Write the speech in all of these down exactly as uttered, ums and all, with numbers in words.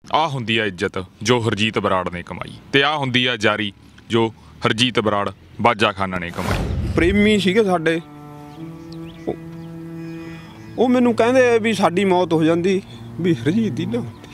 आ हुंदी है इज्जत जो हरजीत बराड़ ने कमाई, ते आ हुंदी है जारी जो हरजीत बराड़ बाजा खाना ने कमाई। प्रेमी सीगे साडे, ਉਹ ਮੈਨੂੰ ਕਹਿੰਦੇ ਵੀ ਸਾਡੀ ਮੌਤ ਹੋ ਜਾਂਦੀ ਵੀ ਹਰਜੀਤ ਦੀ ਨਾ ਹੁੰਦੀ।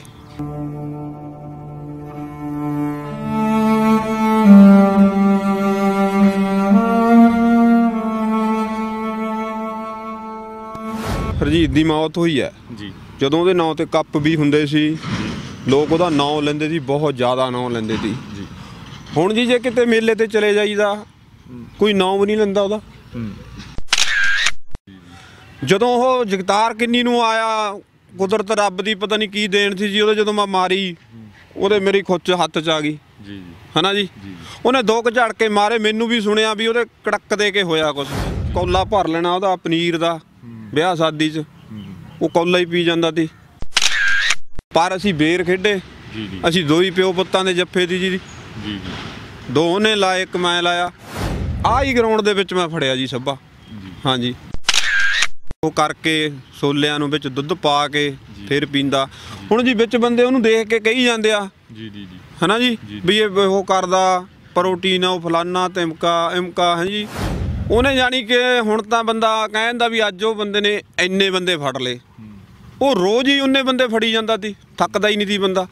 ਹਰਜੀਤ ਦੀ ਮੌਤ ਹੋਈ ਹੈ ਜੀ ਜਦੋਂ ਉਹਦੇ ਨਾਂ ਤੇ ਕੱਪ ਵੀ ਹੁੰਦੇ ਸੀ, ਲੋਕ ਉਹਦਾ ਨਾਂ ਲੈਂਦੇ ਸੀ, ਬਹੁਤ ਜ਼ਿਆਦਾ ਨਾਂ ਲੈਂਦੇ ਸੀ ਜੀ। ਹੁਣ ਜੀ ਜੇ ਕਿਤੇ ਮੇਲੇ ਤੇ ਚਲੇ ਜਾਈਦਾ ਕੋਈ ਨਾਂ ਵੀ ਨਹੀਂ ਲੈਂਦਾ ਉਹਦਾ। ਜਦੋਂ ਉਹ ਜਗਤਾਰ ਕਿੰਨੀ ਨੂੰ ਆਇਆ, ਕੁਦਰਤ ਰੱਬ ਦੀ ਪਤਾ ਨਹੀਂ ਕੀ ਦੇਣ ਸੀ ਜੀ ਉਹਦੇ, ਜਦੋਂ ਮੈਂ ਮਾਰੀ ਉਹਦੇ ਮੇਰੀ ਖੁੱਚ ਹੱਥ 'ਚ ਆ ਗਈ ਜੀ ਹੈ ਨਾ ਜੀ। ਉਹਨੇ ਦੋ ਕੁ ਝੜਕੇ ਮਾਰੇ, ਮੈਨੂੰ ਵੀ ਸੁਣਿਆ ਵੀ ਉਹਦੇ ਕੜਕ ਦੇ ਕੇ ਹੋਇਆ ਕੁਛ। ਕੌਲਾ ਭਰ ਲੈਣਾ ਉਹਦਾ ਪਨੀਰ ਦਾ ਵਿਆਹ ਸ਼ਾਦੀ 'ਚ, ਉਹ ਕੌਲਾ ਹੀ ਪੀ ਜਾਂਦਾ ਸੀ। ਪਰ ਅਸੀਂ ਬੇਰ ਖੇਡੇ, ਅਸੀਂ ਦੋ ਹੀ ਪਿਓ ਪੁੱਤਾਂ ਦੇ ਜੱਫੇ ਦੀ ਜੀ, ਦੋ ਉਹਨੇ ਲਾਏ ਇੱਕ ਮੈਂ ਲਾਇਆ। ਆਹ ਹੀ ਗਰਾਊਂਡ ਦੇ ਵਿੱਚ ਮੈਂ ਫੜਿਆ ਜੀ ਸੱਬਾ। ਹਾਂਜੀ ਉਹ ਕਰਕੇ ਛੋਲਿਆਂ ਨੂੰ ਵਿੱਚ ਦੁੱਧ ਪਾ ਕੇ ਫਿਰ ਪੀਂਦਾ। ਹੁਣ ਜੀ ਵਿੱਚ ਬੰਦੇ ਉਹਨੂੰ ਦੇਖ ਕੇ ਕਹੀ ਜਾਂਦੇ ਆ ਜੀ ਜੀ ਜੀ ਹੈ ਨਾ ਜੀ ਵੀ ਇਹ ਉਹ ਕਰਦਾ ਪ੍ਰੋਟੀਨ ਆ, ਉਹ ਫਲਾਨਾ ਤਿਮਕਾ ਇਮਕਾ ਹੈ ਜੀ। ਉਹਨੇ ਜਾਣੀ ਕਿ ਹੁਣ ਤਾਂ ਬੰਦਾ ਕਹਿੰਦਾ ਵੀ ਅੱਜ ਉਹ ਬੰਦੇ ਨੇ ਇੰਨੇ ਬੰਦੇ ਫੜ ਲਏ, ਉਹ ਰੋਜ਼ ਹੀ ਉਹਨੇ ਬੰਦੇ ਫੜੀ ਜਾਂਦਾ ਸੀ, ਥੱਕਦਾ ਹੀ ਨਹੀਂ ਸੀ ਬੰਦਾ।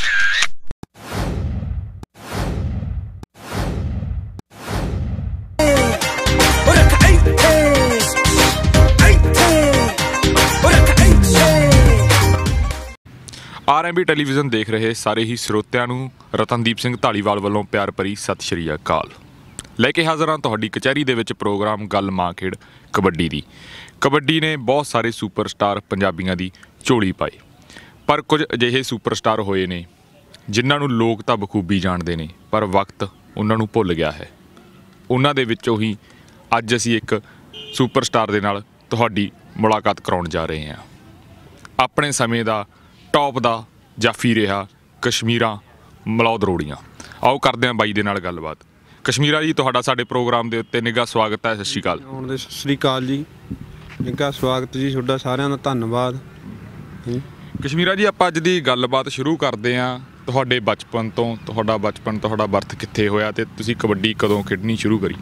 आर एम बी टैलीविजन देख रहे सारे ही ਸਰੋਤਿਆਂ ਨੂੰ ਰਤਨਦੀਪ ਸਿੰਘ ਢਾਲੀਵਾਲ ਵੱਲੋਂ ਪਿਆਰ ਭਰੀ ਸਤਿ ਸ਼੍ਰੀ ਅਕਾਲ। ਲੈ ਕੇ ਹਾਜ਼ਰ ਹਾਂ ਤੁਹਾਡੀ ਕਚਹਿਰੀ ਦੇ ਵਿੱਚ ਪ੍ਰੋਗਰਾਮ ਗੱਲ ਮਾਂ ਖੇਡ ਕਬੱਡੀ ਦੀ। ਕਬੱਡੀ ਨੇ ਬਹੁਤ ਸਾਰੇ ਸੁਪਰਸਟਾਰ ਪੰਜਾਬੀਆਂ ਦੀ ਝੋਲੀ ਪਾਈ, ਪਰ ਕੁਝ ਅਜਿਹੇ ਸੁਪਰਸਟਾਰ ਹੋਏ ਨੇ ਜਿਨ੍ਹਾਂ ਨੂੰ ਲੋਕ ਤਾਂ ਬਖੂਬੀ ਜਾਣਦੇ ਨੇ, ਪਰ ਵਕਤ ਉਹਨਾਂ ਨੂੰ ਭੁੱਲ ਗਿਆ ਹੈ। ਉਹਨਾਂ ਦੇ ਵਿੱਚੋਂ ਹੀ ਅੱਜ ਅਸੀਂ ਇੱਕ ਸੁਪਰਸਟਾਰ ਦੇ ਨਾਲ ਤੁਹਾਡੀ ਮੁਲਾਕਾਤ ਕਰਾਉਣ ਜਾ ਰਹੇ ਹਾਂ। ਆਪਣੇ ਸਮੇਂ ਦਾ ਟੌਪ ਦਾ ਜਾਫੀ ਰਿਹਾ ਕਸ਼ਮੀਰਾ ਮਲੌਦ ਰੋੜੀਆਂ। ਆਓ ਕਰਦੇ ਹਾਂ ਬਾਈ ਦੇ ਨਾਲ ਗੱਲਬਾਤ। ਕਸ਼ਮੀਰਾ ਜੀ, ਤੁਹਾਡਾ ਸਾਡੇ ਪ੍ਰੋਗਰਾਮ ਦੇ ਉੱਤੇ ਨਿੱਘਾ ਸਵਾਗਤ ਹੈ। ਸਤਿ ਸ਼੍ਰੀ ਅਕਾਲ। ਆਉਣ ਦੇ ਸਤਿ ਸ਼੍ਰੀ ਅਕਾਲ ਜੀ, ਨਿੱਘਾ ਸਵਾਗਤ ਜੀ ਤੁਹਾਡਾ ਸਾਰਿਆਂ ਦਾ, ਧੰਨਵਾਦ। ਕਸ਼ਮੀਰਾ ਜੀ, ਆਪਾਂ ਅੱਜ ਦੀ ਗੱਲਬਾਤ ਸ਼ੁਰੂ ਕਰਦੇ ਹਾਂ ਤੁਹਾਡੇ ਬਚਪਨ ਤੋਂ। ਤੁਹਾਡਾ ਬਚਪਨ, ਤੁਹਾਡਾ ਬਰਥ ਕਿੱਥੇ ਹੋਇਆ ਤੇ ਤੁਸੀਂ ਕਬੱਡੀ ਕਦੋਂ ਖੇਡਣੀ ਸ਼ੁਰੂ ਕਰੀ?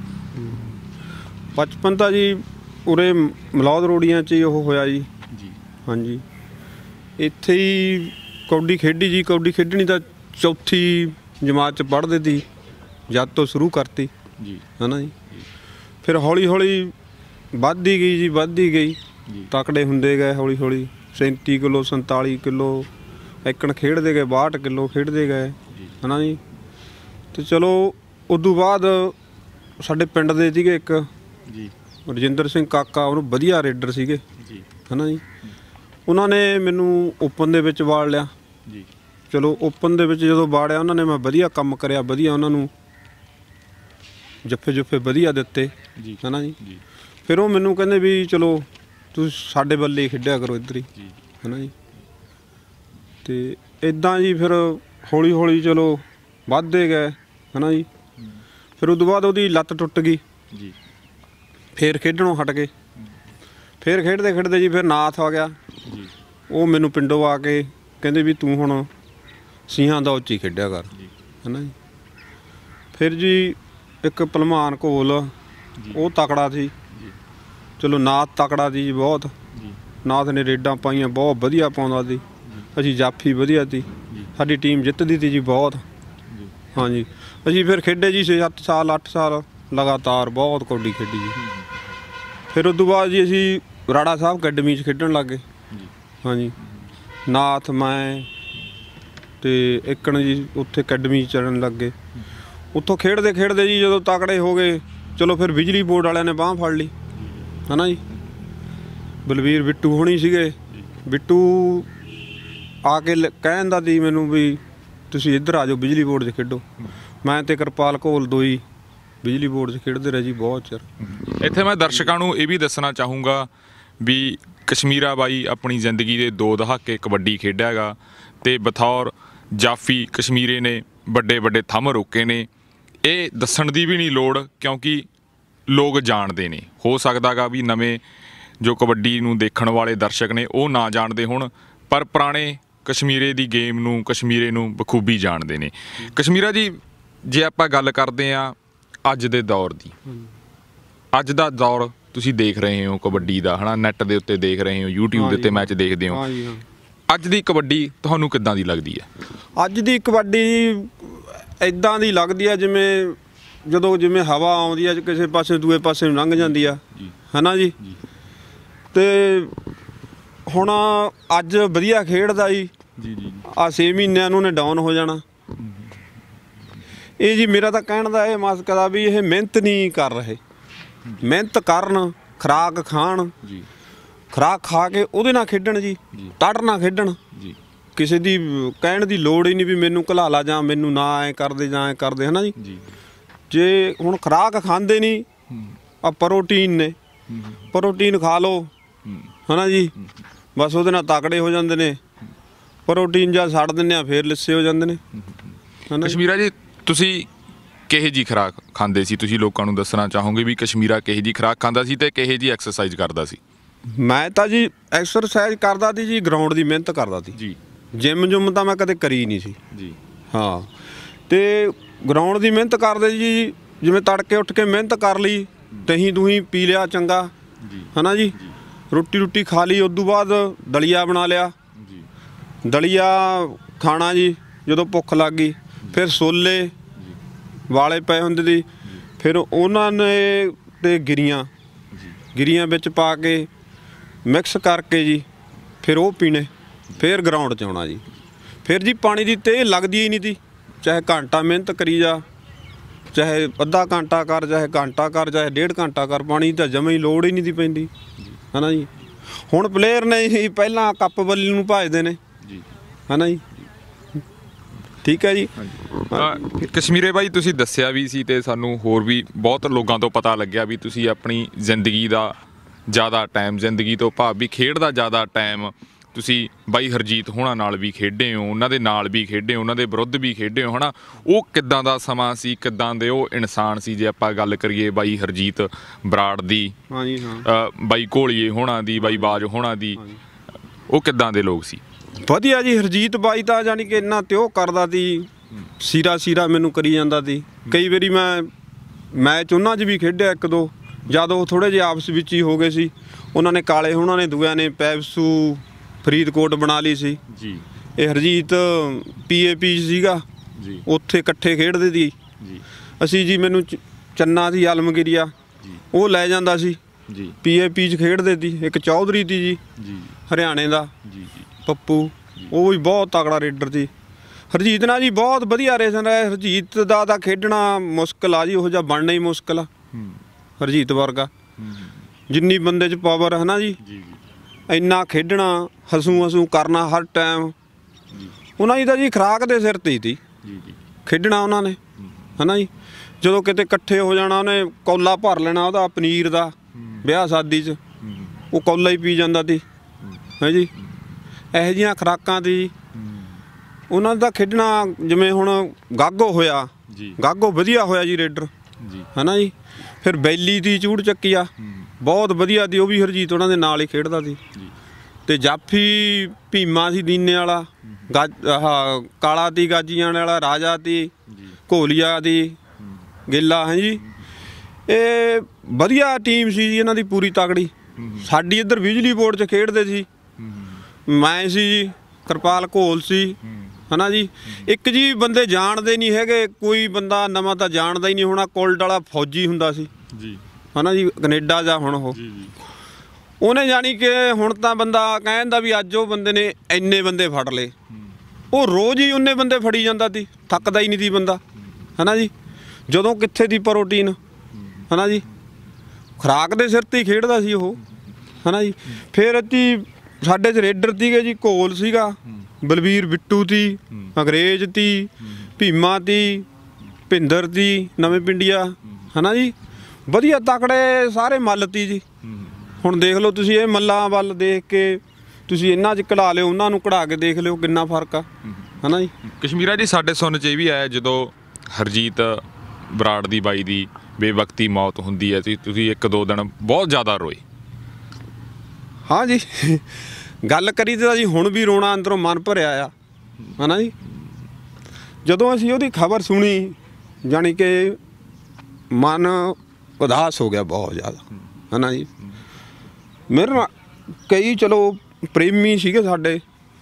ਬਚਪਨ ਤਾਂ ਜੀ ਉਰੇ ਮਲੌਦ ਰੋੜੀਆਂ 'ਚ ਹੀ ਉਹ ਹੋਇਆ ਜੀ ਜੀ ਹਾਂਜੀ। ਇੱਥੇ ਹੀ ਕਬੱਡੀ ਖੇਡੀ ਜੀ। ਕਬੱਡੀ ਖੇਡਣੀ ਤਾਂ ਚੌਥੀ ਜਮਾਤ 'ਚ ਪੜ੍ਹਦੇ ਸੀ ਜਦ ਤੋਂ ਸ਼ੁਰੂ ਕਰਤੀ ਜੀ ਹੈ ਨਾ ਜੀ। ਫਿਰ ਹੌਲੀ ਹੌਲੀ ਵੱਧਦੀ ਗਈ ਜੀ, ਵੱਧਦੀ ਗਈ, ਤਕੜੇ ਹੁੰਦੇ ਗਏ ਹੌਲੀ ਹੌਲੀ। ਸੈਂਤੀ ਕਿਲੋ ਸੰਤਾਲੀ ਕਿਲੋ ਐਕਣ ਖੇਡਦੇ ਗਏ, ਬਾਹਠ ਕਿਲੋ ਖੇਡਦੇ ਗਏ ਹੈ ਨਾ ਜੀ। ਅਤੇ ਚਲੋ ਉਦੋਂ ਬਾਅਦ ਸਾਡੇ ਪਿੰਡ ਦੇ ਸੀਗੇ ਇੱਕ ਜੀ ਰਜਿੰਦਰ ਸਿੰਘ ਕਾਕਾ, ਉਹਨੂੰ ਵਧੀਆ ਰੇਡਰ ਸੀਗੇ ਜੀ ਹੈ ਨਾ ਜੀ। ਉਹਨਾਂ ਨੇ ਮੈਨੂੰ ਓਪਨ ਦੇ ਵਿੱਚ ਵਾੜ ਲਿਆ ਜੀ। ਚਲੋ ਓਪਨ ਦੇ ਵਿੱਚ ਜਦੋਂ ਵਾੜਿਆ ਉਹਨਾਂ ਨੇ, ਮੈਂ ਵਧੀਆ ਕੰਮ ਕਰਿਆ, ਵਧੀਆ ਉਹਨਾਂ ਨੂੰ ਜੱਫੇ ਜੁੱਫੇ ਵਧੀਆ ਦਿੱਤੇ ਹੈ ਨਾ ਜੀ। ਫਿਰ ਉਹ ਮੈਨੂੰ ਕਹਿੰਦੇ ਵੀ ਚਲੋ ਤੁਸੀਂ ਸਾਡੇ ਵੱਲੇ ਹੀ ਖੇਡਿਆ ਕਰੋ ਇੱਧਰ ਹੀ ਹੈ ਨਾ ਜੀ। ਅਤੇ ਇੱਦਾਂ ਜੀ ਫਿਰ ਹੌਲੀ ਹੌਲੀ ਚਲੋ ਵੱਧਦੇ ਗਏ ਹੈ ਨਾ ਜੀ। ਫਿਰ ਉਹ ਤੋਂ ਬਾਅਦ ਉਹਦੀ ਲੱਤ ਟੁੱਟ ਗਈ ਜੀ, ਫਿਰ ਖੇਡਣੋਂ ਹਟ ਗਏ। ਫਿਰ ਖੇਡਦੇ ਖੇਡਦੇ ਜੀ ਫਿਰ ਨਾਥ ਆ ਗਿਆ ਜੀ। ਉਹ ਮੈਨੂੰ ਪਿੰਡੋਂ ਆ ਕੇ ਕਹਿੰਦੇ ਵੀ ਤੂੰ ਹੁਣ ਸਿੰਘਾਂ ਦਾ ਉੱਚੀ ਖੇਡਿਆ ਕਰ ਹੈ ਨਾ ਜੀ। ਫਿਰ ਜੀ ਇੱਕ ਭਲਵਾਨ ਘੋਲ, ਉਹ ਤਕੜਾ ਸੀ। ਚਲੋ ਨਾਥ ਤਕੜਾ ਸੀ ਜੀ ਬਹੁਤ। ਨਾਥ ਨੇ ਰੇਡਾਂ ਪਾਈਆਂ, ਬਹੁਤ ਵਧੀਆ ਪਾਉਂਦਾ ਸੀ। ਅਸੀਂ ਜਾਫੀ ਵਧੀਆ ਸੀ, ਸਾਡੀ ਟੀਮ ਜਿੱਤਦੀ ਸੀ ਜੀ ਬਹੁਤ। ਹਾਂਜੀ ਅਸੀਂ ਫਿਰ ਖੇਡੇ ਜੀ ਛੇ ਸੱਤ ਸਾਲ ਅੱਠ ਸਾਲ ਲਗਾਤਾਰ ਬਹੁਤ ਕਬੱਡੀ ਖੇਡੀ ਜੀ। ਫਿਰ ਉਸ ਤੋਂ ਬਾਅਦ ਜੀ ਅਸੀਂ ਰਾੜਾ ਸਾਹਿਬ ਅਕੈਡਮੀ 'ਚ ਖੇਡਣ ਲੱਗ ਗਏ ਹਾਂਜੀ। ਨਾਥ ਮੈਂ ਅਤੇ ਇੱਕਣ ਜੀ ਉੱਥੇ ਅਕੈਡਮੀ 'ਚ ਚੜਨ ਲੱਗ ਗਏ। ਉੱਥੋਂ ਖੇਡਦੇ ਖੇਡਦੇ ਜੀ ਜਦੋਂ ਤਕੜੇ ਹੋ ਗਏ, ਚਲੋ ਫਿਰ ਬਿਜਲੀ ਬੋਰਡ ਵਾਲਿਆਂ ਨੇ ਬਾਂਹ ਫੜ ਲਈ ਹੈ ਨਾ ਜੀ। ਬਲਵੀਰ ਬਿੱਟੂ ਹੋਣੀ ਸੀਗੇ। ਬਿੱਟੂ ਆ ਕੇ ਕਹਿ ਦਿੰਦਾ ਸੀ ਮੈਨੂੰ ਵੀ ਤੁਸੀਂ ਇੱਧਰ ਆ ਜਾਓ ਬਿਜਲੀ ਬੋਰਡ 'ਚ ਖੇਡੋ। ਮੈਂ ਅਤੇ ਕਿਰਪਾਲ ਘੋਲ ਦੋ ਹੀ ਬਿਜਲੀ ਬੋਰਡ 'ਚ ਖੇਡਦੇ ਰਹੇ ਜੀ ਬਹੁਤ ਚਿਰ। ਇੱਥੇ ਮੈਂ ਦਰਸ਼ਕਾਂ ਨੂੰ ਇਹ ਵੀ ਦੱਸਣਾ ਚਾਹੂੰਗਾ ਵੀ ਕਸ਼ਮੀਰਾ ਬਾਈ ਆਪਣੀ ਜ਼ਿੰਦਗੀ ਦੇ ਦੋ ਦਹਾਕੇ ਕਬੱਡੀ ਖੇਡਿਆ ਗਾ, ਅਤੇ ਬਤੌਰ ਜਾਫੀ ਕਸ਼ਮੀਰੇ ਨੇ ਵੱਡੇ ਵੱਡੇ ਥੰਮ ਰੋਕੇ ਨੇ। ਇਹ ਦੱਸਣ ਦੀ ਵੀ ਨਹੀਂ ਲੋੜ ਕਿਉਂਕਿ ਲੋਕ ਜਾਣਦੇ ਨੇ। ਹੋ ਸਕਦਾ ਗਾ ਵੀ ਨਵੇਂ ਜੋ ਕਬੱਡੀ ਨੂੰ ਦੇਖਣ ਵਾਲੇ ਦਰਸ਼ਕ ਨੇ ਉਹ ਨਾ ਜਾਣਦੇ ਹੋਣ, ਪਰ ਪੁਰਾਣੇ ਕਸ਼ਮੀਰੇ ਦੀ ਗੇਮ ਨੂੰ, ਕਸ਼ਮੀਰੇ ਨੂੰ ਬਖੂਬੀ ਜਾਣਦੇ ਨੇ। ਕਸ਼ਮੀਰਾ ਜੀ, ਜੇ ਆਪਾਂ ਗੱਲ ਕਰਦੇ ਹਾਂ ਅੱਜ ਦੇ ਦੌਰ ਦੀ, ਅੱਜ ਦਾ ਦੌਰ ਤੁਸੀਂ ਦੇਖ ਰਹੇ ਹੋ ਕਬੱਡੀ ਦਾ, ਹੈ ਨਾ, ਨੈੱਟ ਦੇ ਉੱਤੇ ਦੇਖ ਰਹੇ ਹੋ, ਯੂਟਿਊਬ ਦੇ ਉੱਤੇ ਮੈਚ ਦੇਖਦੇ ਹੋ, ਅੱਜ ਦੀ ਕਬੱਡੀ ਤੁਹਾਨੂੰ ਕਿੱਦਾਂ ਦੀ ਲੱਗਦੀ ਹੈ? ਅੱਜ ਦੀ ਕਬੱਡੀ ਇੱਦਾਂ ਦੀ ਲੱਗਦੀ ਆ ਜਿਵੇਂ ਜਦੋਂ ਜਿਵੇਂ ਹਵਾ ਆਉਂਦੀ ਆ ਕਿਸੇ ਪਾਸੇ ਦੂਏ ਪਾਸੇ ਨੂੰ ਲੰਘ ਜਾਂਦੀ ਆ, ਹੈ ਨਾ ਜੀ। ਤੇ ਹੁਣ ਅੱਜ ਵਧੀਆ ਖੇਡਦਾ ਜੀ ਜੀ ਜੀ ਆ ਛੇ ਮਹੀਨਿਆਂ ਨੂੰ ਉਹਨੇ ਡਾਊਨ ਹੋ ਜਾਣਾ। ਇਹ ਜੀ ਮੇਰਾ ਤਾਂ ਕਹਿਣ ਦਾ ਇਹ ਮਕਸਦ ਆ ਵੀ ਇਹ ਮਿਹਨਤ ਨਹੀਂ ਕਰ ਰਹੇ, ਮਿਹਨਤ ਕਰਨ, ਖੁਰਾਕ ਖਾਣ ਜੀ, ਖੁਰਾਕ ਖਾ ਕੇ ਉਹਦੇ ਨਾਲ ਖੇਡਣ ਜੀ, ਤੜ ਨਾਲ ਖੇਡਣ ਜੀ। ਕਿਸੇ ਦੀ ਕਹਿਣ ਦੀ ਲੋੜ ਹੀ ਨਹੀਂ ਵੀ ਮੈਨੂੰ ਘਲਾ ਲਾ ਜਾਂ ਮੈਨੂੰ ਨਾ ਐਂ ਕਰਦੇ ਜਾਂ ਐਂ ਕਰਦੇ, ਹੈ ਨਾ ਜੀ। ਜੇ ਹੁਣ ਖੁਰਾਕ ਖਾਂਦੇ ਨਹੀਂ, ਆ ਪ੍ਰੋਟੀਨ ਨੇ, ਪ੍ਰੋਟੀਨ ਖਾ ਲਓ, ਹੈ ਨਾ ਜੀ, ਬਸ ਉਹਦੇ ਨਾਲ ਤਕੜੇ ਹੋ ਜਾਂਦੇ ਨੇ। ਪ੍ਰੋਟੀਨ ਜਾਂ ਛੱਡ ਦਿੰਦੇ ਆ ਫੇਰ ਲਿੱਸੇ ਹੋ ਜਾਂਦੇ ਨੇ। ਕਸ਼ਮੀਰਾ ਜੀ, ਤੁਸੀਂ ਕਿਹੇ ਜੀ ਖੁਰਾਕ ਖਾਂਦੇ ਸੀ? ਤੁਸੀਂ ਲੋਕਾਂ ਨੂੰ ਦੱਸਣਾ ਚਾਹੋਗੇ ਵੀ ਕਸ਼ਮੀਰਾ ਕਿਹੇ ਜੀ ਖੁਰਾਕ ਖਾਂਦਾ ਸੀ ਤੇ ਕਿਹੇ ਜੀ ਐਕਸਰਸਾਈਜ਼ ਕਰਦਾ ਸੀ? ਮੈਂ ਤਾਂ ਜੀ ਐਕਸਰਸਾਈਜ਼ ਕਰਦਾ ਸੀ ਜੀ, ਗਰਾਊਂਡ ਦੀ ਮਿਹਨਤ ਕਰਦਾ ਸੀ ਜੀ। ਜਿੰਮ ਜੁੰਮ ਤਾਂ ਮੈਂ ਕਦੇ ਕਰੀ ਨਹੀਂ ਸੀ ਜੀ। ਹਾਂ, ਤੇ ਗਰਾਊਂਡ ਦੀ ਮਿਹਨਤ ਕਰਦੇ ਜੀ, ਜਿਵੇਂ ਤੜਕੇ ਉੱਠ ਕੇ ਮਿਹਨਤ ਕਰ ਲਈ, ਦਹੀਂ ਦੂਹੀਂ ਪੀ ਲਿਆ ਚੰਗਾ, ਹੈ ਨਾ ਜੀ, ਰੋਟੀ ਰੋਟੀ ਖਾ ਲਈ, ਉਦੋਂ ਬਾਅਦ ਦਲੀਆ ਬਣਾ ਲਿਆ, ਦਲੀਆ ਖਾਣਾ ਜੀ। ਜਦੋਂ ਭੁੱਖ ਲੱਗ ਗਈ ਫਿਰ ਛੋਲੇ ਵਾਲੇ ਪਏ ਹੁੰਦੇ ਸੀ, ਫਿਰ ਉਹਨਾਂ ਨੇ ਤੇ ਗਿਰੀਆਂ ਗਿਰੀਆਂ ਵਿੱਚ ਪਾ ਕੇ ਮਿਕਸ ਕਰਕੇ ਜੀ ਫਿਰ ਉਹ ਪੀਣੇ, ਫਿਰ ਗਰਾਊਂਡ 'ਚ ਆਉਣਾ ਜੀ। ਫਿਰ ਜੀ ਪਾਣੀ ਦੀ ਤੇਹ ਲੱਗਦੀ ਹੀ ਨਹੀਂ ਤੀ, ਚਾਹੇ ਘੰਟਾ ਮਿਹਨਤ ਕਰੀ ਜਾ, ਚਾਹੇ ਅੱਧਾ ਘੰਟਾ ਕਰ, ਚਾਹੇ ਘੰਟਾ ਕਰ, ਚਾਹੇ ਡੇਢ ਘੰਟਾ ਕਰ, ਪਾਣੀ ਤਾਂ ਜਮਾਂ ਹੀ ਲੋੜ ਹੀ ਨਹੀਂ ਤੀ ਪੈਂਦੀ, ਹੈ ਨਾ ਜੀ। ਹੁਣ ਪਲੇਅਰ ਨੇ ਹੀ ਪਹਿਲਾਂ ਕੱਪ ਬੱਲੀ ਨੂੰ ਭਜਦੇ ਨੇ, ਹੈ ਨਾ ਜੀ। ਠੀਕ ਹੈ ਜੀ। ਕਸ਼ਮੀਰੇ ਬਾਈ, ਤੁਸੀਂ ਦੱਸਿਆ ਵੀ ਸੀ ਤੇ ਸਾਨੂੰ ਹੋਰ ਵੀ ਬਹੁਤ ਲੋਕਾਂ ਤੋਂ ਪਤਾ ਲੱਗਿਆ ਵੀ ਤੁਸੀਂ ਆਪਣੀ ਜ਼ਿੰਦਗੀ ਦਾ ਜ਼ਿਆਦਾ ਟਾਈਮ, ਜ਼ਿੰਦਗੀ ਤੋਂ ਭਾਵ ਵੀ ਖੇਡ ਦਾ ਜ਼ਿਆਦਾ ਟਾਈਮ ਤੁਸੀਂ ਬਾਈ ਹਰਜੀਤ ਹੋਣਾ ਨਾਲ ਵੀ ਖੇਡੇ ਹੋ, ਉਹਨਾਂ ਦੇ ਨਾਲ ਵੀ ਖੇਡੇ ਹੋ, ਉਹਨਾਂ ਦੇ ਵਿਰੁੱਧ ਵੀ ਖੇਡੇ ਹੋ, ਹੈ ਨਾ। ਉਹ ਕਿੱਦਾਂ ਦਾ ਸਮਾਂ ਸੀ, ਕਿੱਦਾਂ ਦੇ ਉਹ ਇਨਸਾਨ ਸੀ? ਜੇ ਆਪਾਂ ਗੱਲ ਕਰੀਏ ਬਾਈ ਹਰਜੀਤ ਬਰਾੜ ਦੀ, ਹਾਂਜੀ ਹਾਂ, ਬਾਈ ਘੋਲੀਏ ਹੋਣਾ ਦੀ, ਬਾਈ ਬਾਜ ਹੋਣਾ ਦੀ, ਉਹ ਕਿੱਦਾਂ ਦੇ ਲੋਕ ਸੀ? ਵਧੀਆ ਜੀ। ਹਰਜੀਤ ਬਾਈ ਤਾਂ ਜਾਣੀ ਕਿ ਇੰਨਾ ਤਿਉ ਕਰਦਾ ਸੀ, ਸੀਰਾ ਸੀਰਾ ਮੈਨੂੰ ਕਰੀ ਜਾਂਦਾ ਸੀ। ਕਈ ਵਾਰੀ ਮੈਂ ਮੈਚ ਉਹਨਾਂ 'ਚ ਵੀ ਖੇਡਿਆ ਇੱਕ ਦੋ, ਜਦ ਉਹ ਥੋੜ੍ਹੇ ਜਿਹੇ ਆਪਸ ਵਿੱਚ ਹੀ ਹੋ ਗਏ ਸੀ। ਉਹਨਾਂ ਨੇ ਕਾਲੇ ਹੋਣਾ ਨੇ ਦੂਜਿਆਂ ਨੇ ਪੈਪਸੂ ਫਰੀਦਕੋਟ ਬਣਾ ਲਈ ਸੀ ਜੀ। ਇਹ ਹਰਜੀਤ ਪੀ ਏ ਪੀ ਸੀਗਾ ਜੀ, ਉੱਥੇ ਇਕੱਠੇ ਖੇਡਦੇ ਸੀ ਜੀ ਅਸੀਂ ਜੀ। ਮੈਨੂੰ ਚੰਨਾ ਦੀ ਆਲਮਗੀਰੀਆ ਉਹ ਲੈ ਜਾਂਦਾ ਸੀ ਜੀ, ਪੀ ਏ ਪੀ 'ਚ ਖੇਡਦੇ ਸੀ। ਇੱਕ ਚੌਧਰੀ ਸੀ ਜੀ ਹਰਿਆਣੇ ਦਾ, ਪੱਪੂ, ਉਹ ਵੀ ਬਹੁਤ ਤਕੜਾ ਰੇਡਰ ਸੀ। ਹਰਜੀਤ ਨਾਲ ਜੀ ਬਹੁਤ ਵਧੀਆ ਰੇਸਨ ਹੈ। ਹਰਜੀਤ ਦਾ ਤਾਂ ਖੇਡਣਾ ਮੁਸ਼ਕਿਲ ਆ ਜੀ, ਉਹੋ ਜਿਹਾ ਬਣਨਾ ਹੀ ਮੁਸ਼ਕਿਲ ਆ ਹਰਜੀਤ ਵਰਗਾ। ਜਿੰਨੀ ਬੰਦੇ 'ਚ ਪਾਵਰ, ਹੈ ਨਾ ਜੀ, ਇੰਨਾ ਖੇਡਣਾ, ਹਸੂ ਹਸੂ ਕਰਨਾ ਹਰ ਟਾਈਮ। ਉਹਨਾਂ ਦੀ ਤਾਂ ਜੀ ਖੁਰਾਕ ਦੇ ਸਿਰ 'ਤੇ ਹੀ ਤੀ ਖੇਡਣਾ ਉਹਨਾਂ ਨੇ, ਹੈ ਨਾ ਜੀ। ਜਦੋਂ ਕਿਤੇ ਇਕੱਠੇ ਹੋ ਜਾਣਾ, ਉਹਨੇ ਕੌਲਾ ਭਰ ਲੈਣਾ ਉਹਦਾ ਪਨੀਰ ਦਾ, ਵਿਆਹ ਸ਼ਾਦੀ 'ਚ ਉਹ ਕੌਲਾ ਹੀ ਪੀ ਜਾਂਦਾ ਸੀ, ਹੈ ਜੀ। ਇਹੋ ਜਿਹੀਆਂ ਖੁਰਾਕਾਂ ਦੀ ਉਹਨਾਂ ਦਾ ਖੇਡਣਾ। ਜਿਵੇਂ ਹੁਣ ਗਾਗੋ ਹੋਇਆ, ਗਾਗੋ ਵਧੀਆ ਹੋਇਆ ਜੀ ਰੇਡਰ, ਹੈ ਨਾ ਜੀ। ਫਿਰ ਬੈਲੀ ਦੀ ਚੂੜ ਚੱਕੀ ਆ, ਬਹੁਤ ਵਧੀਆ ਦੀ, ਉਹ ਵੀ ਹਰਜੀਤ ਉਹਨਾਂ ਦੇ ਨਾਲ ਹੀ ਖੇਡਦਾ ਸੀ। ਤੇ ਜਾਫੀ ਭੀਮਾ ਸੀ ਦੀਨੇ ਵਾਲਾ, ਗੱਜ ਆਹ ਕਾਲਾ ਤੀ ਗਾਜੀਆਂ ਵਾਲਾ, ਰਾਜਾ ਤੀ, ਘੋਲੀਆ ਦੀ, ਗਿੱਲਾ, ਹੈ ਜੀ। ਇਹ ਵਧੀਆ ਟੀਮ ਸੀ ਜੀ ਇਹਨਾਂ ਦੀ, ਪੂਰੀ ਤਕੜੀ। ਸਾਡੀ ਇੱਧਰ ਬਿਜਲੀ ਬੋਰਡ 'ਚ ਖੇਡਦੇ ਸੀ, ਮੈਂ ਸੀ ਜੀ, ਕਿਰਪਾਲ ਘੋਲ ਸੀ, ਹੈ ਨਾ ਜੀ। ਇੱਕ ਜੀ ਬੰਦੇ ਜਾਣਦੇ ਨਹੀਂ ਹੈਗੇ, ਕੋਈ ਬੰਦਾ ਨਵਾਂ ਤਾਂ ਜਾਣਦਾ ਹੀ ਨਹੀਂ ਹੋਣਾ। ਕੋਲਡ ਵਾਲਾ ਫੌਜੀ ਹੁੰਦਾ ਸੀ ਜੀ, ਹੈ ਨਾ ਜੀ, ਕੈਨੇਡਾ ਜਾਂ ਹੁਣ ਉਹ ਉਹਨੇ ਜਾਣੀ ਕਿ ਹੁਣ ਤਾਂ ਬੰਦਾ ਕਹਿੰਦਾ ਵੀ ਅੱਜ ਉਹ ਬੰਦੇ ਨੇ ਇੰਨੇ ਬੰਦੇ ਫੜ ਲਏ, ਉਹ ਰੋਜ਼ ਹੀ ਉਨੇ ਬੰਦੇ ਫੜੀ ਜਾਂਦਾ ਸੀ, ਥੱਕਦਾ ਹੀ ਨਹੀਂ ਸੀ ਬੰਦਾ, ਹੈ ਨਾ ਜੀ। ਜਦੋਂ ਕਿੱਥੇ ਦੀ ਪ੍ਰੋਟੀਨ, ਹੈ ਨਾ ਜੀ, ਖੁਰਾਕ ਦੇ ਸਿਰ 'ਤੇ ਹੀ ਖੇਡਦਾ ਸੀ ਉਹ, ਹੈ ਨਾ ਜੀ। ਫਿਰ ਅਸੀਂ ਸਾਡੇ 'ਚ ਰੇਡਰ ਸੀਗੇ ਜੀ, ਘੋਲ ਸੀਗਾ, ਬਲਵੀਰ ਬਿੱਟੂ ਤੀ, ਅੰਗਰੇਜ਼ ਤੀ, ਭੀਮਾ ਤੀ, ਭਿੰਦਰ ਤੀ, ਨਵੇਂ ਪਿੰਡੀਆ, ਹੈ ਨਾ ਜੀ। ਵਧੀਆ ਤਕੜੇ ਸਾਰੇ ਮੱਲ ਤੀ ਜੀ। ਹੁਣ ਦੇਖ ਲਓ ਤੁਸੀਂ, ਇਹ ਮੱਲਾਂ ਵੱਲ ਦੇਖ ਕੇ ਤੁਸੀਂ ਇਹਨਾਂ 'ਚ ਕਢਾ ਲਿਓ, ਉਹਨਾਂ ਨੂੰ ਕਢਾ ਕੇ ਦੇਖ ਲਿਓ ਕਿੰਨਾ ਫਰਕ ਆ, ਹੈ ਨਾ ਜੀ। ਕਸ਼ਮੀਰਾ ਜੀ, ਸਾਡੇ ਸੁਣ 'ਚ ਇਹ ਵੀ ਆਇਆ ਜਦੋਂ ਹਰਜੀਤ ਬਰਾੜ ਦੀ ਬਾਈ ਦੀ ਬੇਵਕਤੀ ਮੌਤ ਹੁੰਦੀ ਹੈ ਤੇ ਤੁਸੀਂ ਇੱਕ ਦੋ ਦਿਨ ਬਹੁਤ ਜ਼ਿਆਦਾ ਰੋਏ। ਹਾਂ ਜੀ, ਗੱਲ ਕਰੀ ਤਾਂ ਜੀ ਹੁਣ ਵੀ ਰੋਣਾ ਅੰਦਰੋਂ ਮਨ ਭਰਿਆ ਆ ਹੈ ਨਾ ਜੀ। ਜਦੋਂ ਅਸੀਂ ਉਹਦੀ ਖਬਰ ਸੁਣੀ ਜਾਣੀ ਕਿ ਮਨ ਉਦਾਸ ਹੋ ਗਿਆ ਬਹੁਤ ਜ਼ਿਆਦਾ ਹੈ ਨਾ ਜੀ। ਮੇਰੇ ਨਾਲ ਕਈ ਚਲੋ ਪ੍ਰੇਮੀ ਸੀਗੇ ਸਾਡੇ,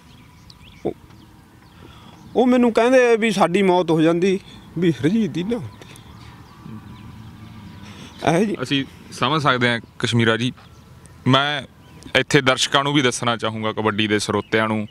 ਉਹ ਮੈਨੂੰ ਕਹਿੰਦੇ ਵੀ ਸਾਡੀ ਮੌਤ ਹੋ ਜਾਂਦੀ ਵੀ ਹਰਜੀਤ ਦੀ ਨਾ ਹੁੰਦੀ। ਇਹ ਜੀ ਅਸੀਂ ਸਮਝ ਸਕਦੇ ਹਾਂ ਕਸ਼ਮੀਰਾ ਜੀ। ਮੈਂ ਇੱਥੇ ਦਰਸ਼ਕਾਂ ਨੂੰ ਵੀ ਦੱਸਣਾ ਚਾਹੂੰਗਾ, ਕਬੱਡੀ ਦੇ ਸਰੋਤਿਆਂ ਨੂੰ,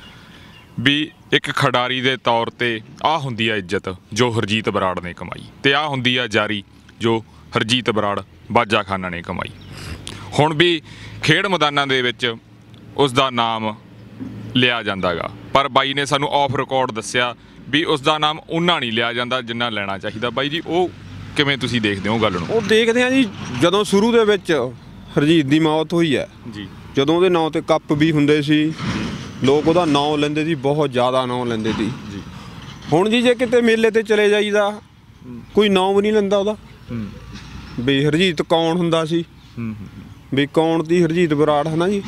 ਵੀ ਇੱਕ ਖਿਡਾਰੀ ਦੇ ਤੌਰ 'ਤੇ ਆਹ ਹੁੰਦੀ ਆ ਇੱਜ਼ਤ ਜੋ ਹਰਜੀਤ ਬਰਾੜ ਨੇ ਕਮਾਈ, ਅਤੇ ਆਹ ਹੁੰਦੀ ਆ ਜਾਰੀ ਜੋ ਹਰਜੀਤ ਬਰਾੜ ਬਾਜਾ ਖਾਨਾ ਨੇ ਕਮਾਈ। ਹੁਣ ਵੀ ਖੇਡ ਮੈਦਾਨਾਂ ਦੇ ਵਿੱਚ ਉਸ ਦਾ ਨਾਮ ਲਿਆ ਜਾਂਦਾ ਗਾ, ਪਰ ਬਾਈ ਨੇ ਸਾਨੂੰ ਆਫ ਰਿਕਾਰਡ ਦੱਸਿਆ ਵੀ ਉਸ ਦਾ ਨਾਮ ਉਹਨਾਂ ਨਹੀਂ ਲਿਆ ਜਾਂਦਾ ਜਿੰਨਾ ਲੈਣਾ ਚਾਹੀਦਾ। ਬਾਈ ਜੀ ਉਹ ਕਿਵੇਂ ਤੁਸੀਂ ਦੇਖਦੇ ਹੋ ਗੱਲ ਨੂੰ? ਉਹ ਦੇਖਦੇ ਹਾਂ ਜੀ, ਜਦੋਂ ਸ਼ੁਰੂ ਦੇ ਵਿੱਚ ਹਰਜੀਤ ਦੀ ਮੌਤ ਹੋਈ ਹੈ ਜੀ, ਜਦੋਂ ਉਹਦੇ ਨਾਂ 'ਤੇ ਕੱਪ ਵੀ ਹੁੰਦੇ ਸੀ, ਲੋਕ ਉਹਦਾ ਨਾਂ ਲੈਂਦੇ ਸੀ, ਬਹੁਤ ਜ਼ਿਆਦਾ ਨਾਂ ਲੈਂਦੇ ਸੀ ਜੀ। ਹੁਣ ਜੀ ਜੇ ਕਿਤੇ ਮੇਲੇ 'ਤੇ ਚਲੇ ਜਾਈਦਾ ਕੋਈ ਨਾਂ ਵੀ ਨਹੀਂ ਲੈਂਦਾ ਉਹਦਾ, ਵੀ ਹਰਜੀਤ ਕੌਣ ਹੁੰਦਾ ਸੀ, ਵੀ ਕੌਣ ਦੀ ਹਰਜੀਤ ਬਰਾੜ ਹੈ ਨਾ ਜੀ।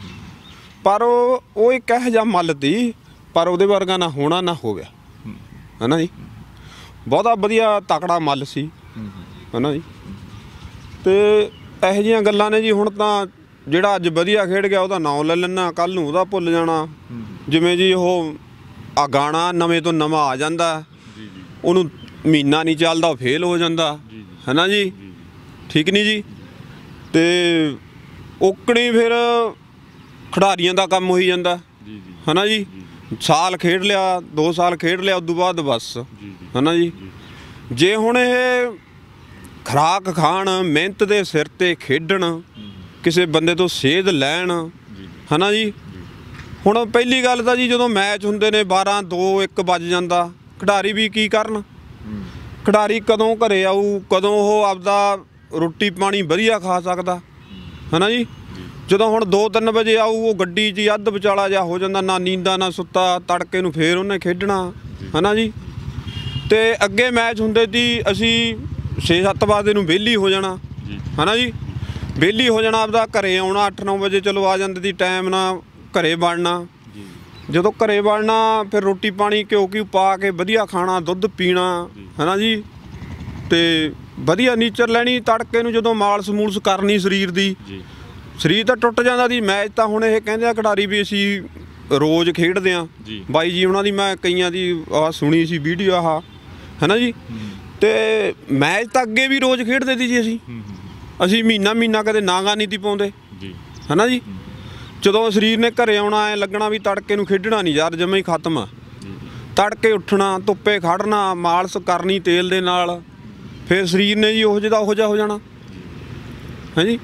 ਪਰ ਉਹ ਉਹ ਇੱਕ ਇਹੋ ਜਿਹਾ ਮੱਲ ਤੀ, ਪਰ ਉਹਦੇ ਵਰਗਾ ਨਾ ਹੋਣਾ ਨਾ ਹੋ ਗਿਆ ਹੈ ਨਾ ਜੀ। ਬਹੁਤਾ ਵਧੀਆ ਤਕੜਾ ਮੱਲ ਸੀ ਹੈ ਨਾ ਜੀ। ਅਤੇ ਇਹੋ ਜਿਹੀਆਂ ਗੱਲਾਂ ਨੇ ਜੀ। ਹੁਣ ਤਾਂ ਜਿਹੜਾ ਅੱਜ ਵਧੀਆ ਖੇਡ ਗਿਆ ਉਹਦਾ ਨਾਂ ਲੈ ਲੈਣਾ, ਕੱਲ੍ਹ ਨੂੰ ਉਹਦਾ ਭੁੱਲ ਜਾਣਾ। ਜਿਵੇਂ ਜੀ ਉਹ ਆ ਗਾਣਾ ਨਵੇਂ ਤੋਂ ਨਵਾਂ ਆ ਜਾਂਦਾ, ਉਹਨੂੰ ਮਹੀਨਾ ਨਹੀਂ ਚੱਲਦਾ ਉਹ ਫੇਲ ਹੋ ਜਾਂਦਾ ਹੈ ਨਾ ਜੀ। ਠੀਕ ਨਹੀਂ ਜੀ। ਅਤੇ ਓਕਣੀ ਫਿਰ ਖਿਡਾਰੀਆਂ ਦਾ ਕੰਮ ਹੋਈ ਜਾਂਦਾ ਹੈ ਨਾ ਜੀ। ਸਾਲ ਖੇਡ ਲਿਆ, ਦੋ ਸਾਲ ਖੇਡ ਲਿਆ, ਉਦੋਂ ਬਾਅਦ ਬਸ ਹੈ ਨਾ ਜੀ। ਜੇ ਹੁਣ ਇਹ ਖੁਰਾਕ ਖਾਣ, ਮਿਹਨਤ ਦੇ ਸਿਰ 'ਤੇ ਖੇਡਣ, ਕਿਸੇ ਬੰਦੇ ਤੋਂ ਸੇਧ ਲੈਣ ਹੈ ਨਾ ਜੀ। ਹੁਣ ਪਹਿਲੀ ਗੱਲ ਤਾਂ ਜੀ ਜਦੋਂ ਮੈਚ ਹੁੰਦੇ ਨੇ ਬਾਰਾਂ ਦੋ ਇੱਕ ਵੱਜ ਜਾਂਦਾ, ਖਿਡਾਰੀ ਵੀ ਕੀ ਕਰਨ? ਖਿਡਾਰੀ ਕਦੋਂ ਘਰੇ ਆਊ, ਕਦੋਂ ਉਹ ਆਪਦਾ ਰੋਟੀ ਪਾਣੀ ਵਧੀਆ ਖਾ ਸਕਦਾ ਹੈ ਨਾ ਜੀ। ਜਦੋਂ ਹੁਣ ਦੋ ਤਿੰਨ ਵਜੇ ਆਊ, ਉਹ ਗੱਡੀ 'ਚ ਹੀ ਅੱਧ ਵਿਚਾਲਾ ਜਿਹਾ ਹੋ ਜਾਂਦਾ, ਨਾ ਨੀਂਦਾ ਨਾ ਸੁੱਤਾ, ਤੜਕੇ ਨੂੰ ਫੇਰ ਉਹਨੇ ਖੇਡਣਾ ਹੈ ਨਾ ਜੀ। ਅਤੇ ਅੱਗੇ ਮੈਚ ਹੁੰਦੇ ਸੀ, ਅਸੀਂ ਛੇ ਸੱਤ ਵਜੇ ਨੂੰ ਵਿਹਲੀ ਹੋ ਜਾਣਾ ਹੈ ਨਾ ਜੀ। ਵਿਹਲੀ ਹੋ ਜਾਣਾ, ਆਪਦਾ ਘਰੇ ਆਉਣਾ ਅੱਠ ਨੌ ਵਜੇ, ਚਲੋ ਆ ਜਾਂਦੇ ਸੀ ਟਾਈਮ ਨਾਲ, ਘਰੇ ਵੜਨਾ। ਜਦੋਂ ਘਰੇ ਵੜਨਾ ਫਿਰ ਰੋਟੀ ਪਾਣੀ ਘਿਓ ਘਿਓ ਪਾ ਕੇ ਵਧੀਆ ਖਾਣਾ, ਦੁੱਧ ਪੀਣਾ ਹੈ ਨਾ ਜੀ। ਅਤੇ ਵਧੀਆ ਨੀਚਰ ਲੈਣੀ। ਤੜਕੇ ਨੂੰ ਜਦੋਂ ਮਾਲਸ ਮੂਲਸ ਕਰਨੀ ਸਰੀਰ ਦੀ, ਸਰੀਰ ਤਾਂ ਟੁੱਟ ਜਾਂਦਾ ਸੀ। ਮੈਚ ਤਾਂ ਹੁਣ ਇਹ ਕਹਿੰਦੇ ਆ ਖਿਡਾਰੀ ਵੀ ਅਸੀਂ ਰੋਜ਼ ਖੇਡਦੇ ਹਾਂ। ਬਾਈ ਜੀ ਉਹਨਾਂ ਦੀ ਮੈਂ ਕਈਆਂ ਦੀ ਆਹ ਸੁਣੀ ਸੀ ਵੀਡੀਓ ਆਹ ਹੈ ਨਾ ਜੀ। ਅਤੇ ਮੈਚ ਤਾਂ ਅੱਗੇ ਵੀ ਰੋਜ਼ ਖੇਡਦੇ ਸੀ ਜੀ। ਅਸੀਂ ਅਸੀਂ ਮਹੀਨਾ ਮਹੀਨਾ ਕਦੇ ਨਾਗਾ ਨਹੀਂ ਤੀ ਪਾਉਂਦੇ ਹੈ ਨਾ ਜੀ। ਜਦੋਂ ਸਰੀਰ ਨੇ ਘਰੇ ਆਉਣਾ ਐ ਲੱਗਣਾ ਵੀ ਤੜਕੇ ਨੂੰ ਖੇਡਣਾ ਨਹੀਂ ਯਾਰ, ਜਮਾਂ ਹੀ ਖਤਮ ਆ। ਤੜਕੇ ਉੱਠਣਾ, ਧੁੱਪੇ ਖੜ੍ਹਨਾ, ਮਾਲਸ ਕਰਨੀ ਤੇਲ ਦੇ ਨਾਲ, ਫਿਰ ਸਰੀਰ ਨੇ ਜੀ ਉਹੋ ਜਿਹਾ ਉਹੋ ਜਿਹਾ ਹੋ ਜਾਣਾ ਹੈ ਜੀ।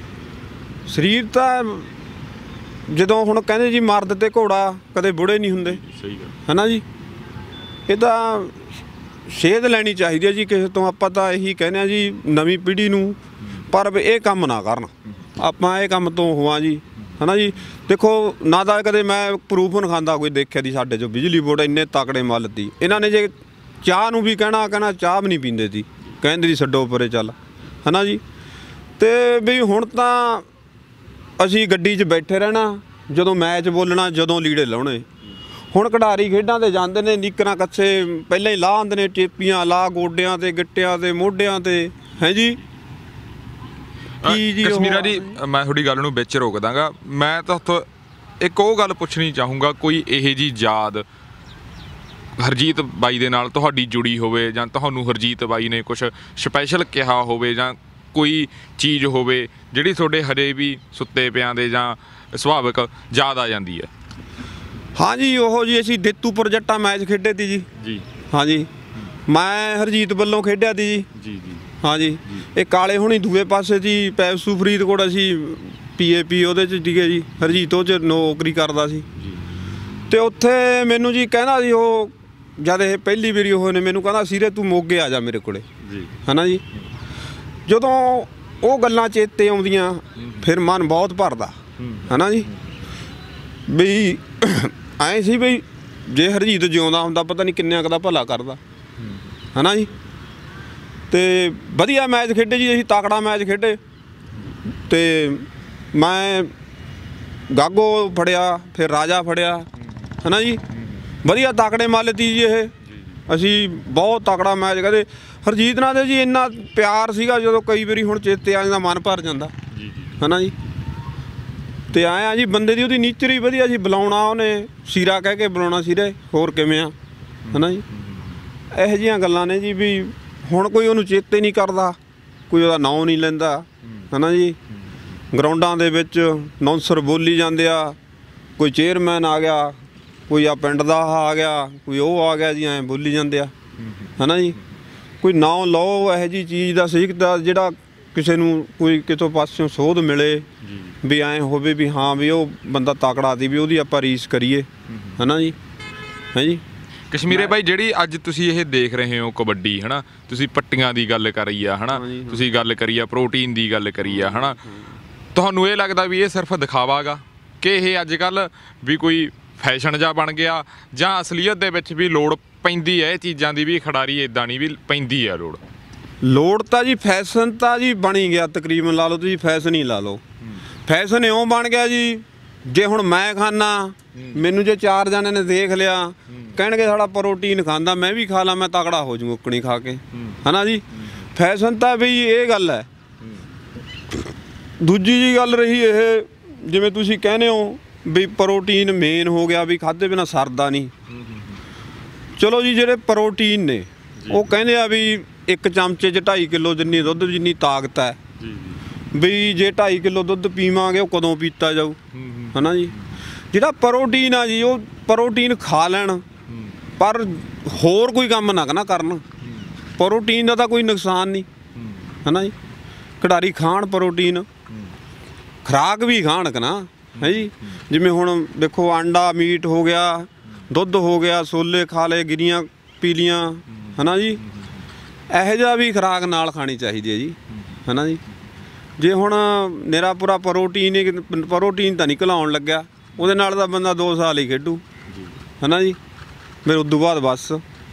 ਸਰੀਰ ਤਾਂ ਜਦੋਂ ਹੁਣ ਕਹਿੰਦੇ ਜੀ ਮਰਦ ਤੇ ਘੋੜਾ ਕਦੇ ਬੁੜੇ ਨਹੀਂ ਹੁੰਦੇ ਹੈ ਨਾ ਜੀ। ਇਹ ਤਾਂ ਸੇਧ ਲੈਣੀ ਚਾਹੀਦੀ ਹੈ ਜੀ ਕਿਸੇ ਤੋਂ। ਆਪਾਂ ਤਾਂ ਇਹੀ ਕਹਿੰਦੇ ਹਾਂ ਜੀ ਨਵੀਂ ਪੀੜ੍ਹੀ ਨੂੰ, ਪਰ ਇਹ ਕੰਮ ਨਾ ਕਰਨ, ਆਪਾਂ ਇਹ ਕੰਮ ਤੋਂ ਹੋਵਾਂ ਜੀ ਹੈ ਨਾ ਜੀ। ਦੇਖੋ ਨਾ ਤਾਂ ਕਦੇ ਮੈਂ ਪ੍ਰੂਫ ਨਹੀਂ ਖਾਂਦਾ ਕੋਈ ਦੇਖਿਆ ਦੀ ਸਾਡੇ 'ਚੋਂ। ਬਿਜਲੀ ਬੋਰਡ ਇੰਨੇ ਤਕੜੇ ਮੱਲ ਤੀ, ਇਹਨਾਂ ਨੇ ਜੇ ਚਾਹ ਨੂੰ ਵੀ ਕਹਿਣਾ ਕਹਿਣਾ ਚਾਹ ਵੀ ਨਹੀਂ ਪੀਂਦੇ ਸੀ, ਕਹਿੰਦੇ ਸੀ ਛੱਡੋ ਪਰੇ ਚੱਲ ਹੈ ਨਾ ਜੀ। ਅਤੇ ਵੀ ਹੁਣ ਤਾਂ ਅਸੀਂ ਗੱਡੀ 'ਚ ਬੈਠੇ ਰਹਿਣਾ, ਜਦੋਂ ਮੈਚ ਬੋਲਣਾ, ਜਦੋਂ ਲੀੜੇ ਲਾਉਣੇ। ਹੁਣ ਖਿਡਾਰੀ ਖੇਡਾਂ 'ਤੇ ਜਾਂਦੇ ਨੇ, ਨੀਕਰਾਂ ਕੱਛੇ ਪਹਿਲਾਂ ਹੀ ਲਾਹ ਆਉਂਦੇ ਨੇ, ਟੇਪੀਆਂ ਲਾ ਗੋਡਿਆਂ 'ਤੇ, ਗਿੱਟਿਆਂ 'ਤੇ, ਮੋਢਿਆਂ 'ਤੇ ਹੈ ਜੀ। ਕੀ ਜੀ ਕਸ਼ਮੀਰਾ ਜੀ, ਮੈਂ ਤੁਹਾਡੀ ਗੱਲ ਨੂੰ ਵਿੱਚ ਰੋਕ ਦਾਂਗਾ। ਮੈਂ ਤਾਂ ਇੱਕ ਉਹ ਗੱਲ ਪੁੱਛਣੀ ਚਾਹੂੰਗਾ, ਕੋਈ ਇਹੋ ਜਿਹੀ ਯਾਦ ਹਰਜੀਤ ਬਾਈ ਦੇ ਨਾਲ ਤੁਹਾਡੀ ਜੁੜੀ ਹੋਵੇ, ਜਾਂ ਤੁਹਾਨੂੰ ਹਰਜੀਤ ਬਾਈ ਨੇ ਕੁਛ ਸਪੈਸ਼ਲ ਕਿਹਾ ਹੋਵੇ, ਜਾਂ ਕੋਈ ਚੀਜ਼ ਹੋਵੇ ਜਿਹੜੀ ਤੁਹਾਡੇ ਹਜੇ ਵੀ ਸੁੱਤੇ ਪਿਆਂ ਦੇ ਜਾਂ ਸੁਭਾਵਿਕ ਯਾਦ ਆ ਜਾਂਦੀ ਹੈ? ਹਾਂ ਜੀ, ਉਹ ਜੀ ਅਸੀਂ ਦਿੱਤੂਪੁਰ ਜੱਟਾਂ ਮੈਚ ਖੇਡੇ ਤੀ ਜੀ। ਜੀ ਹਾਂ ਜੀ, ਮੈਂ ਹਰਜੀਤ ਵੱਲੋਂ ਖੇਡਿਆ ਤੀ ਜੀ। ਜੀ ਜੀ ਹਾਂ ਜੀ। ਇਹ ਕਾਲੇ ਹੁਣੀ ਦੂਏ ਪਾਸੇ ਜੀ, ਪੈਪਸੂ ਫਰੀਦਕੋਟ, ਅਸੀਂ ਪੀ ਏ ਪੀ ਉਹਦੇ 'ਚ ਸੀਗੇ ਜੀ। ਹਰਜੀਤ ਉਹ 'ਚ ਨੌਕਰੀ ਕਰਦਾ ਸੀ। ਅਤੇ ਉੱਥੇ ਮੈਨੂੰ ਜੀ ਕਹਿੰਦਾ ਸੀ ਉਹ, ਜਦ ਇਹ ਪਹਿਲੀ ਵਾਰੀ ਉਹ ਨੇ ਮੈਨੂੰ ਕਹਿੰਦਾ ਸੀਰੇ ਤੂੰ ਮੋਗੇ ਆ ਜਾ ਮੇਰੇ ਕੋਲੇ ਹੈ ਨਾ ਜੀ। ਜਦੋਂ ਉਹ ਗੱਲਾਂ ਚੇਤੇ ਆਉਂਦੀਆਂ ਫਿਰ ਮਨ ਬਹੁਤ ਭਰਦਾ ਹੈ ਨਾ ਜੀ। ਵੀ ਐਂ ਸੀ ਬਈ ਜੇ ਹਰਜੀਤ ਜਿਉਂਦਾ ਹੁੰਦਾ ਪਤਾ ਨਹੀਂ ਕਿੰਨਿਆਂ ਕੁ ਦਾ ਭਲਾ ਕਰਦਾ ਹੈ ਨਾ ਜੀ। ਅਤੇ ਵਧੀਆ ਮੈਚ ਖੇਡੇ ਜੀ ਅਸੀਂ, ਤਕੜਾ ਮੈਚ ਖੇਡੇ। ਅਤੇ ਮੈਂ ਗਾਗੋ ਫੜਿਆ, ਫਿਰ ਰਾਜਾ ਫੜਿਆ ਹੈ ਨਾ ਜੀ। ਵਧੀਆ ਤਕੜੇ ਮੱਲ ਤੀ ਜੀ ਇਹ। ਅਸੀਂ ਬਹੁਤ ਤਕੜਾ ਮੈਚ ਕਹਿੰਦੇ ਹਰਜੀਤ ਨਾਲ ਦੇ ਜੀ ਇੰਨਾ ਪਿਆਰ ਸੀਗਾ, ਜਦੋਂ ਕਈ ਵਾਰੀ ਹੁਣ ਚੇਤੇ ਆ ਜਾਂਦਾ, ਮਨ ਭਰ ਜਾਂਦਾ ਹੈ ਨਾ ਜੀ। ਤੇ ਆਏ ਆ ਜੀ, ਬੰਦੇ ਦੀ ਉਹਦੀ ਨੀਚਰ ਹੀ ਵਧੀਆ ਸੀ, ਬੁਲਾਉਣਾ ਉਹਨੇ ਸੀਰਾ ਕਹਿ ਕੇ ਬੁਲਾਉਣਾ, ਸੀਰੇ ਹੋਰ ਕਿਵੇਂ ਆ ਹੈ ਨਾ ਜੀ। ਇਹੋ ਜਿਹੀਆਂ ਗੱਲਾਂ ਨੇ ਜੀ ਵੀ ਹੁਣ ਕੋਈ ਉਹਨੂੰ ਚੇਤੇ ਨਹੀਂ ਕਰਦਾ, ਕੋਈ ਉਹਦਾ ਨਾਂ ਨਹੀਂ ਲੈਂਦਾ ਹੈ ਨਾ ਜੀ। ਗਰਾਊਂਡਾਂ ਦੇ ਵਿੱਚ ਅਨਾਉਂਸਰ ਬੋਲੀ ਜਾਂਦੇ ਆ, ਕੋਈ ਚੇਅਰਮੈਨ ਆ ਗਿਆ, ਕੋਈ ਆ ਪਿੰਡ ਦਾ ਆ ਗਿਆ, ਕੋਈ ਉਹ ਆ ਗਿਆ ਜੀ, ਐਂ ਬੋਲੀ ਜਾਂਦੇ ਆ ਹੈ ਨਾ ਜੀ। ਕੋਈ ਨਾਂ ਲਓ ਇਹੋ ਜਿਹੀ ਚੀਜ਼ ਦਾ ਸਿੱਖਦਾ ਜਿਹੜਾ ਕਿਸੇ ਨੂੰ ਕੋਈ ਕਿਤੋਂ ਪਾਸਿਓਂ ਸੋਧ ਮਿਲੇ ਵੀ ਐਂ ਹੋਵੇ ਵੀ ਹਾਂ ਵੀ ਉਹ ਬੰਦਾ ਤਕੜਾ ਦੀ ਵੀ ਉਹਦੀ ਆਪਾਂ ਰੀਸ ਕਰੀਏ ਹੈ ਨਾ ਜੀ। ਹੈ ਜੀ ਕਸ਼ਮੀਰੇ ਭਾਈ, ਜਿਹੜੀ ਅੱਜ ਤੁਸੀਂ ਇਹ ਦੇਖ ਰਹੇ ਹੋ ਕਬੱਡੀ ਹੈ ਨਾ, ਤੁਸੀਂ ਪੱਟੀਆਂ ਦੀ ਗੱਲ ਕਰੀ ਆ ਹੈ ਨਾ, ਤੁਸੀਂ ਗੱਲ ਕਰੀ ਆ ਪ੍ਰੋਟੀਨ ਦੀ ਗੱਲ ਕਰੀ ਆ ਹੈ ਨਾ, ਤੁਹਾਨੂੰ ਇਹ ਲੱਗਦਾ ਵੀ ਇਹ ਸਿਰਫ ਦਿਖਾਵਾ ਗਾ ਕਿ ਇਹ ਅੱਜ ਕੱਲ੍ਹ ਵੀ ਕੋਈ ਫੈਸ਼ਨ ਜਿਹਾ ਬਣ ਗਿਆ, ਜਾਂ ਅਸਲੀਅਤ ਦੇ ਵਿੱਚ ਵੀ ਲੋੜ ਪੈਂਦੀ ਹੈ ਇਹ ਚੀਜ਼ਾਂ ਦੀ, ਵੀ ਖਿਡਾਰੀ ਇੱਦਾਂ ਨਹੀਂ ਵੀ ਪੈਂਦੀ ਹੈ ਲੋੜ? ਲੋੜ ਤਾਂ ਜੀ ਫੈਸ਼ਨ ਤਾਂ ਜੀ ਬਣੀ ਗਿਆ ਤਕਰੀਬਨ, ਲਾ ਲਓ ਤੁਸੀਂ ਫੈਸ਼ਨ ਹੀ ਲਾ ਲਓ। ਫੈਸ਼ਨ ਇਉਂ ਬਣ ਗਿਆ ਜੀ, ਜੇ ਹੁਣ ਮੈਂ ਖਾਨਾ, ਮੈਨੂੰ ਜੇ ਚਾਰ ਜਣੇ ਨੇ ਦੇਖ ਲਿਆ, ਕਹਿਣਗੇ ਸਾਡਾ ਪ੍ਰੋਟੀਨ ਖਾਂਦਾ, ਮੈਂ ਵੀ ਖਾ ਲਾਂ, ਮੈਂ ਤਕੜਾ ਹੋ ਜੂ ਉਕਣੀ ਖਾ ਕੇ ਹੈ ਨਾ ਜੀ। ਫੈਸ਼ਨ ਤਾਂ ਵੀ ਇਹ ਗੱਲ ਹੈ। ਦੂਜੀ ਜੀ ਗੱਲ ਰਹੀ ਇਹ, ਜਿਵੇਂ ਤੁਸੀਂ ਕਹਿੰਦੇ ਹੋ ਵੀ ਪ੍ਰੋਟੀਨ ਮੇਨ ਹੋ ਗਿਆ, ਵੀ ਖਾਧੇ ਬਿਨਾਂ ਸਰਦਾ ਨਹੀਂ। ਚਲੋ ਜੀ, ਜਿਹੜੇ ਪ੍ਰੋਟੀਨ ਨੇ ਉਹ ਕਹਿੰਦੇ ਆ ਵੀ ਇੱਕ ਚਮਚੇ 'ਚ ਢਾਈ ਕਿਲੋ ਜਿੰਨੀ ਦੁੱਧ ਜਿੰਨੀ ਤਾਕਤ ਹੈ, ਵੀ ਜੇ ਢਾਈ ਕਿਲੋ ਦੁੱਧ ਪੀਵਾਂਗੇ ਉਹ ਕਦੋਂ ਪੀਤਾ ਜਾਊ ਹੈ ਨਾ ਜੀ। ਜਿਹੜਾ ਪ੍ਰੋਟੀਨ ਆ ਜੀ, ਉਹ ਪ੍ਰੋਟੀਨ ਖਾ ਲੈਣ ਪਰ ਹੋਰ ਕੋਈ ਕੰਮ ਨਾ ਨਾ ਕਰਨ। ਪ੍ਰੋਟੀਨ ਦਾ ਤਾਂ ਕੋਈ ਨੁਕਸਾਨ ਨਹੀਂ ਹੈ ਨਾ ਜੀ। ਖਿਡਾਰੀ ਖਾਣ ਪ੍ਰੋਟੀਨ, ਖੁਰਾਕ ਵੀ ਖਾਣ ਕਿ ਨਾ ਹੈ ਜੀ। ਜਿਵੇਂ ਹੁਣ ਦੇਖੋ ਆਂਡਾ ਮੀਟ ਹੋ ਗਿਆ, ਦੁੱਧ ਹੋ ਗਿਆ, ਛੋਲੇ ਖਾ ਲਏ, ਗਿਰੀਆਂ ਪੀ ਲੀਆਂ ਹੈ ਨਾ ਜੀ। ਇਹੋ ਜਿਹਾ ਵੀ ਖੁਰਾਕ ਨਾਲ ਖਾਣੀ ਚਾਹੀਦੀ ਹੈ ਜੀ ਹੈ ਨਾ ਜੀ। ਜੇ ਹੁਣ ਮੇਰਾ ਪੂਰਾ ਪ੍ਰੋਟੀਨ ਹੀ ਪ੍ਰੋਟੀਨ ਤਾਂ ਨਿਕਲ ਆਉਣ ਲੱਗਿਆ, ਉਹਦੇ ਨਾਲ ਤਾਂ ਬੰਦਾ ਦੋ ਸਾਲ ਹੀ ਖੇਡੂ ਹੈ ਨਾ ਜੀ। ਫਿਰ ਉਸ ਤੋਂ ਬਾਅਦ ਬਸ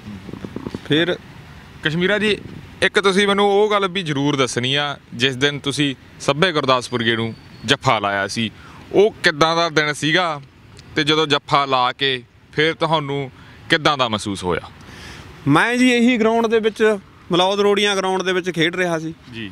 ਫਿਰ ਕਸ਼ਮੀਰਾ ਜੀ, ਇੱਕ ਤੁਸੀਂ ਮੈਨੂੰ ਉਹ ਗੱਲ ਵੀ ਜ਼ਰੂਰ ਦੱਸਣੀ ਆ, ਜਿਸ ਦਿਨ ਤੁਸੀਂ ਸੱਭੇ ਗੁਰਦਾਸਪੁਰਗੇ ਨੂੰ ਜੱਫਾ ਲਾਇਆ ਸੀ, ਉਹ ਕਿੱਦਾਂ ਦਾ ਦਿਨ ਸੀਗਾ, ਤੇ ਜਦੋਂ ਜੱਫਾ ਲਾ ਕੇ ਫਿਰ ਤੁਹਾਨੂੰ ਕਿੱਦਾਂ ਦਾ ਮਹਿਸੂਸ ਹੋਇਆ? ਮੈਂ ਜੀ ਇਹੀ ਗਰਾਊਂਡ ਦੇ ਵਿੱਚ, ਮਲੌਦ ਰੋੜੀਆਂ ਗਰਾਊਂਡ ਦੇ ਵਿੱਚ ਖੇਡ ਰਿਹਾ ਸੀ ਜੀ।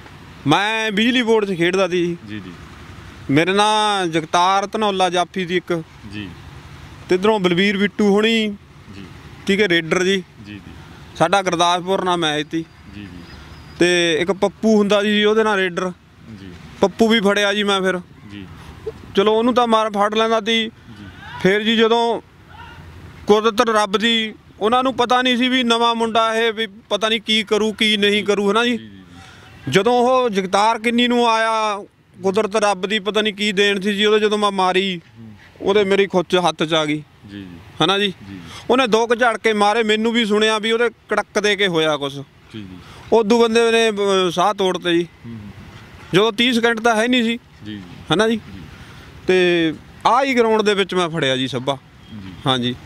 ਮੈਂ ਬਿਜਲੀ ਬੋਰਡ 'ਚ ਖੇਡਦਾ ਸੀ ਜੀ ਜੀ। ਮੇਰੇ ਨਾਲ ਜਗਤਾਰ ਧਨੌਲਾ ਜਾਫੀ ਦੀ ਇੱਕ ਜੀ, ਤੇ ਇੱਧਰੋਂ ਬਲਬੀਰ ਬਿੱਟੂ ਹੋਣੀ ਜੀ, ਠੀਕ ਹੈ, ਰੇਡਰ ਜੀ ਜੀ ਜੀ। ਸਾਡਾ ਗੁਰਦਾਸਪੁਰ ਨਾਲ ਮੈਚ ਸੀ ਜੀ ਜੀ। ਤੇ ਇੱਕ ਪੱਪੂ ਹੁੰਦਾ ਜੀ ਉਹਦੇ ਨਾਲ ਰੇਡਰ ਜੀ। ਪੱਪੂ ਵੀ ਫੜਿਆ ਜੀ ਮੈਂ ਫਿਰ ਜੀ। ਚਲੋ ਉਹਨੂੰ ਤਾਂ ਮਾਰ ਫੜ ਲੈਂਦਾ ਸੀ। ਫਿਰ ਜੀ ਜਦੋਂ ਕੁਦਰਤ ਰੱਬ ਦੀ, ਉਹਨਾਂ ਨੂੰ ਪਤਾ ਨਹੀਂ ਸੀ ਵੀ ਨਵਾਂ ਮੁੰਡਾ ਇਹ ਵੀ ਪਤਾ ਨਹੀਂ ਕੀ ਕਰੂ ਕੀ ਨਹੀਂ ਕਰੂ ਹੈ ਨਾ ਜੀ। ਜਦੋਂ ਉਹ ਜਗਤਾਰ ਕਿੰਨੀ ਨੂੰ ਆਇਆ, ਕੁਦਰਤ ਰੱਬ ਦੀ ਪਤਾ ਨਹੀਂ ਕੀ ਦੇਣ ਸੀ ਜੀ ਉਹਦੇ, ਜਦੋਂ ਮੈਂ ਮਾਰੀ ਉਹਦੇ ਮੇਰੀ ਖੁੱਚ ਹੱਥ 'ਚ ਆ ਗਈ ਜੀ ਜੀ ਹੈ ਨਾ ਜੀ। ਉਹਨੇ ਦੋ ਕੁ ਝੜਕੇ ਮਾਰੇ, ਮੈਨੂੰ ਵੀ ਸੁਣਿਆ ਵੀ ਉਹਦੇ ਕੜਕ ਦੇ ਕੇ ਹੋਇਆ ਕੁਛ। ਜੀ ਜੀ। ਉਦੋਂ ਬੰਦੇ ਨੇ ਅਹ, ਸਾਹ ਤੋੜਤੇ ਜੀ, ਜਦੋਂ ਤੀਹ ਸਕਿੰਟ ਤਾਂ ਹੈ ਨਹੀਂ ਸੀ ਜੀ ਹੈ ਨਾ ਜੀ। ਤੇ ਆਹ ਹੀ ਗਰਾਊਂਡ ਦੇ ਵਿੱਚ ਮੈਂ ਫੜਿਆ ਜੀ ਸੱਭਾ। ਹਾਂਜੀ,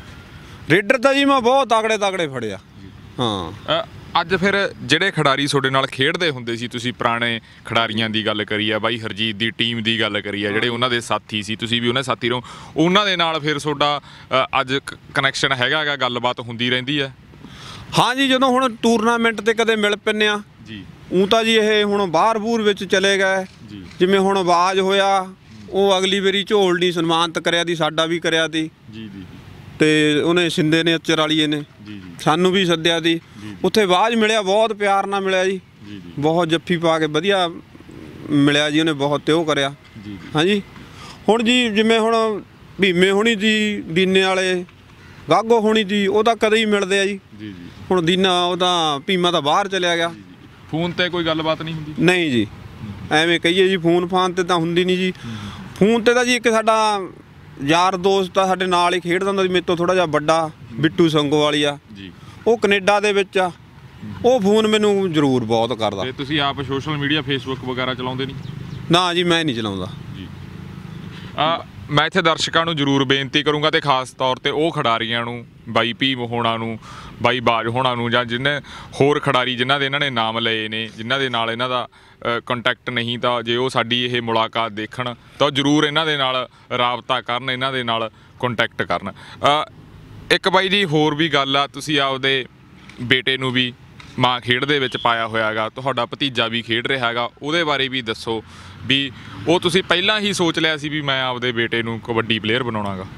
ਰੇਡਰ ਤਾਂ ਜੀ ਮੈਂ ਬਹੁਤ ਤਗੜੇ ਤਗੜੇ ਫੜਿਆ। ਹਾਂ, ਅੱਜ ਫਿਰ ਜਿਹੜੇ ਖਿਡਾਰੀ ਤੁਹਾਡੇ ਨਾਲ ਖੇਡਦੇ ਹੁੰਦੇ ਸੀ, ਤੁਸੀਂ ਪੁਰਾਣੇ ਖਿਡਾਰੀਆਂ ਦੀ ਗੱਲ ਕਰੀ ਆ, ਬਾਈ ਹਰਜੀਤ ਦੀ ਟੀਮ ਦੀ ਗੱਲ ਕਰੀ ਆ, ਜਿਹੜੇ ਉਹਨਾਂ ਦੇ ਸਾਥੀ ਸੀ, ਤੁਸੀਂ ਵੀ ਉਹਨਾਂ ਸਾਥੀ ਰਹੋ, ਉਹਨਾਂ ਦੇ ਨਾਲ ਫਿਰ ਤੁਹਾਡਾ ਅੱਜ ਕਨੈਕਸ਼ਨ ਹੈਗਾ ਗਾ, ਗੱਲਬਾਤ ਹੁੰਦੀ ਰਹਿੰਦੀ ਹੈ? ਹਾਂ ਜੀ, ਜਦੋਂ ਹੁਣ ਟੂਰਨਾਮੈਂਟ ਤੇ ਕਦੇ ਮਿਲ ਪੈਂਦੇ ਆ ਜੀ। ਉਹ ਤਾਂ ਜੀ ਇਹ ਹੁਣ ਬਾਹਰ ਬੂਰ ਵਿੱਚ ਚਲੇ ਗਏ ਜੀ। ਜਿਵੇਂ ਹੁਣ ਆਵਾਜ਼ ਹੋਇਆ, ਉਹ ਅਗਲੀ ਵਾਰੀ ਝੋਲ ਨਹੀਂ ਸਨਮਾਨਤ ਕਰਿਆ ਦੀ, ਸਾਡਾ ਵੀ ਕਰਿਆ ਤੀ ਜੀ ਜੀ। ਤੇ ਉਹਨੇ ਸਿੰਦੇ ਨੇ ਅਚਰ ਵਾਲੀਏ ਨੇ ਜੀ, ਸਾਨੂੰ ਵੀ ਸੱਦਿਆ ਤੀ। ਉੱਥੇ ਆਵਾਜ਼ ਮਿਲਿਆ, ਬਹੁਤ ਪਿਆਰ ਨਾਲ ਮਿਲਿਆ ਜੀ, ਬਹੁਤ ਜੱਫੀ ਪਾ ਕੇ ਵਧੀਆ ਮਿਲਿਆ ਜੀ ਉਹਨੇ, ਬਹੁਤ ਤੇ ਉਹ ਕਰਿਆ। ਹਾਂਜੀ, ਹੁਣ ਜੀ ਜਿਵੇਂ ਹੁਣ ਭੀਮੇ ਹੋਣੀ ਦੀ, ਦੀਨੇ ਵਾਲੇ ਗਾਗੋ ਹੋਣੀ ਦੀ, ਉਹ ਤਾਂ ਕਦੇ ਹੀ ਮਿਲਦੇ ਆ ਜੀ। ਹੁਣ ਦੀਨਾ ਉਹ ਤਾਂ ਭੀਮਾ ਤਾਂ ਬਾਹਰ ਚਲਿਆ ਗਿਆ। ਫੋਨ ਤੇ ਕੋਈ ਗੱਲਬਾਤ ਨਹੀਂ ਹੁੰਦੀ? ਨਹੀਂ ਜੀ, ਐਵੇਂ ਕਹੀਏ ਜੀ ਫੋਨ ਫਾਨ ਤੇ ਤਾਂ ਹੁੰਦੀ ਨਹੀਂ ਜੀ। ਫੋਨ ਤੇ ਤਾਂ ਜੀ ਇੱਕ ਸਾਡਾ ਯਾਰ ਦੋਸਤ ਆ ਸਾਡੇ ਨਾਲ ਹੀ ਖੇਡਦਾ ਹੁੰਦਾ ਸੀ, ਮੇਰੇ ਤੋਂ ਥੋੜਾ ਜਿਹਾ ਵੱਡਾ, ਬਿੱਟੂ ਸੰਗੋ ਵਾਲੀ ਆ ਜੀ, ਉਹ ਕੈਨੇਡਾ ਦੇ ਵਿੱਚ ਆ, ਉਹ ਫੋਨ ਮੈਨੂੰ ਜ਼ਰੂਰ ਬਹੁਤ ਕਰਦਾ। ਤੇ ਤੁਸੀਂ ਆਪ ਸੋਸ਼ਲ ਮੀਡੀਆ ਫੇਸਬੁੱਕ ਵਗੈਰਾ ਚਲਾਉਂਦੇ ਨਹੀਂ? ਨਾ ਜੀ, ਮੈਂ ਨਹੀਂ ਚਲਾਉਂਦਾ ਜੀ। ਆ ਮੈਂ ਇੱਥੇ ਦਰਸ਼ਕਾਂ ਨੂੰ ਜ਼ਰੂਰ ਬੇਨਤੀ ਕਰੂੰਗਾ, ਤੇ ਖਾਸ ਤੌਰ ਤੇ ਉਹ ਖਿਡਾਰੀਆਂ ਨੂੰ ਬਾਈ ਭੀਮ ਹੋਣਾ ਨੂੰ, ਬਾਈ ਬਾਜ ਹੋਣਾ ਨੂੰ, ਜਾਂ ਜਿਹਨੇ ਹੋਰ ਖਿਡਾਰੀ ਜਿਨ੍ਹਾਂ ਦੇ ਇਹਨਾਂ ਨੇ ਨਾਮ ਲਏ ਨੇ, ਜਿਨ੍ਹਾਂ ਦੇ ਨਾਲ ਇਹਨਾਂ ਦਾ ਕੰਟੈਕਟ ਨਹੀਂ, ਤਾਂ ਜੇ ਉਹ ਸਾਡੀ ਇਹ ਮੁਲਾਕਾਤ ਦੇਖਣ ਤਾਂ ਜ਼ਰੂਰ ਇਹਨਾਂ ਦੇ ਨਾਲ ਰਾਬਤਾ ਕਰਨ, ਇਹਨਾਂ ਦੇ ਨਾਲ ਕੰਟੈਕਟ ਕਰਨ। ਇੱਕ ਬਾਈ ਜੀ ਹੋਰ ਵੀ ਗੱਲ ਆ, ਤੁਸੀਂ ਆਪਦੇ ਬੇਟੇ ਨੂੰ ਵੀ ਮਾਂ ਖੇਡ ਦੇ ਵਿੱਚ ਪਾਇਆ ਹੋਇਆ ਗਾ, ਤੁਹਾਡਾ ਭਤੀਜਾ ਵੀ ਖੇਡ ਰਿਹਾ ਹੈਗਾ, ਉਹਦੇ ਬਾਰੇ ਵੀ ਦੱਸੋ ਵੀ ਉਹ ਤੁਸੀਂ ਪਹਿਲਾਂ ਹੀ ਸੋਚ ਲਿਆ ਸੀ ਵੀ ਮੈਂ ਆਪਦੇ ਬੇਟੇ ਨੂੰ ਕਬੱਡੀ ਪਲੇਅਰ ਬਣਾਉਣਾ ਗਾ?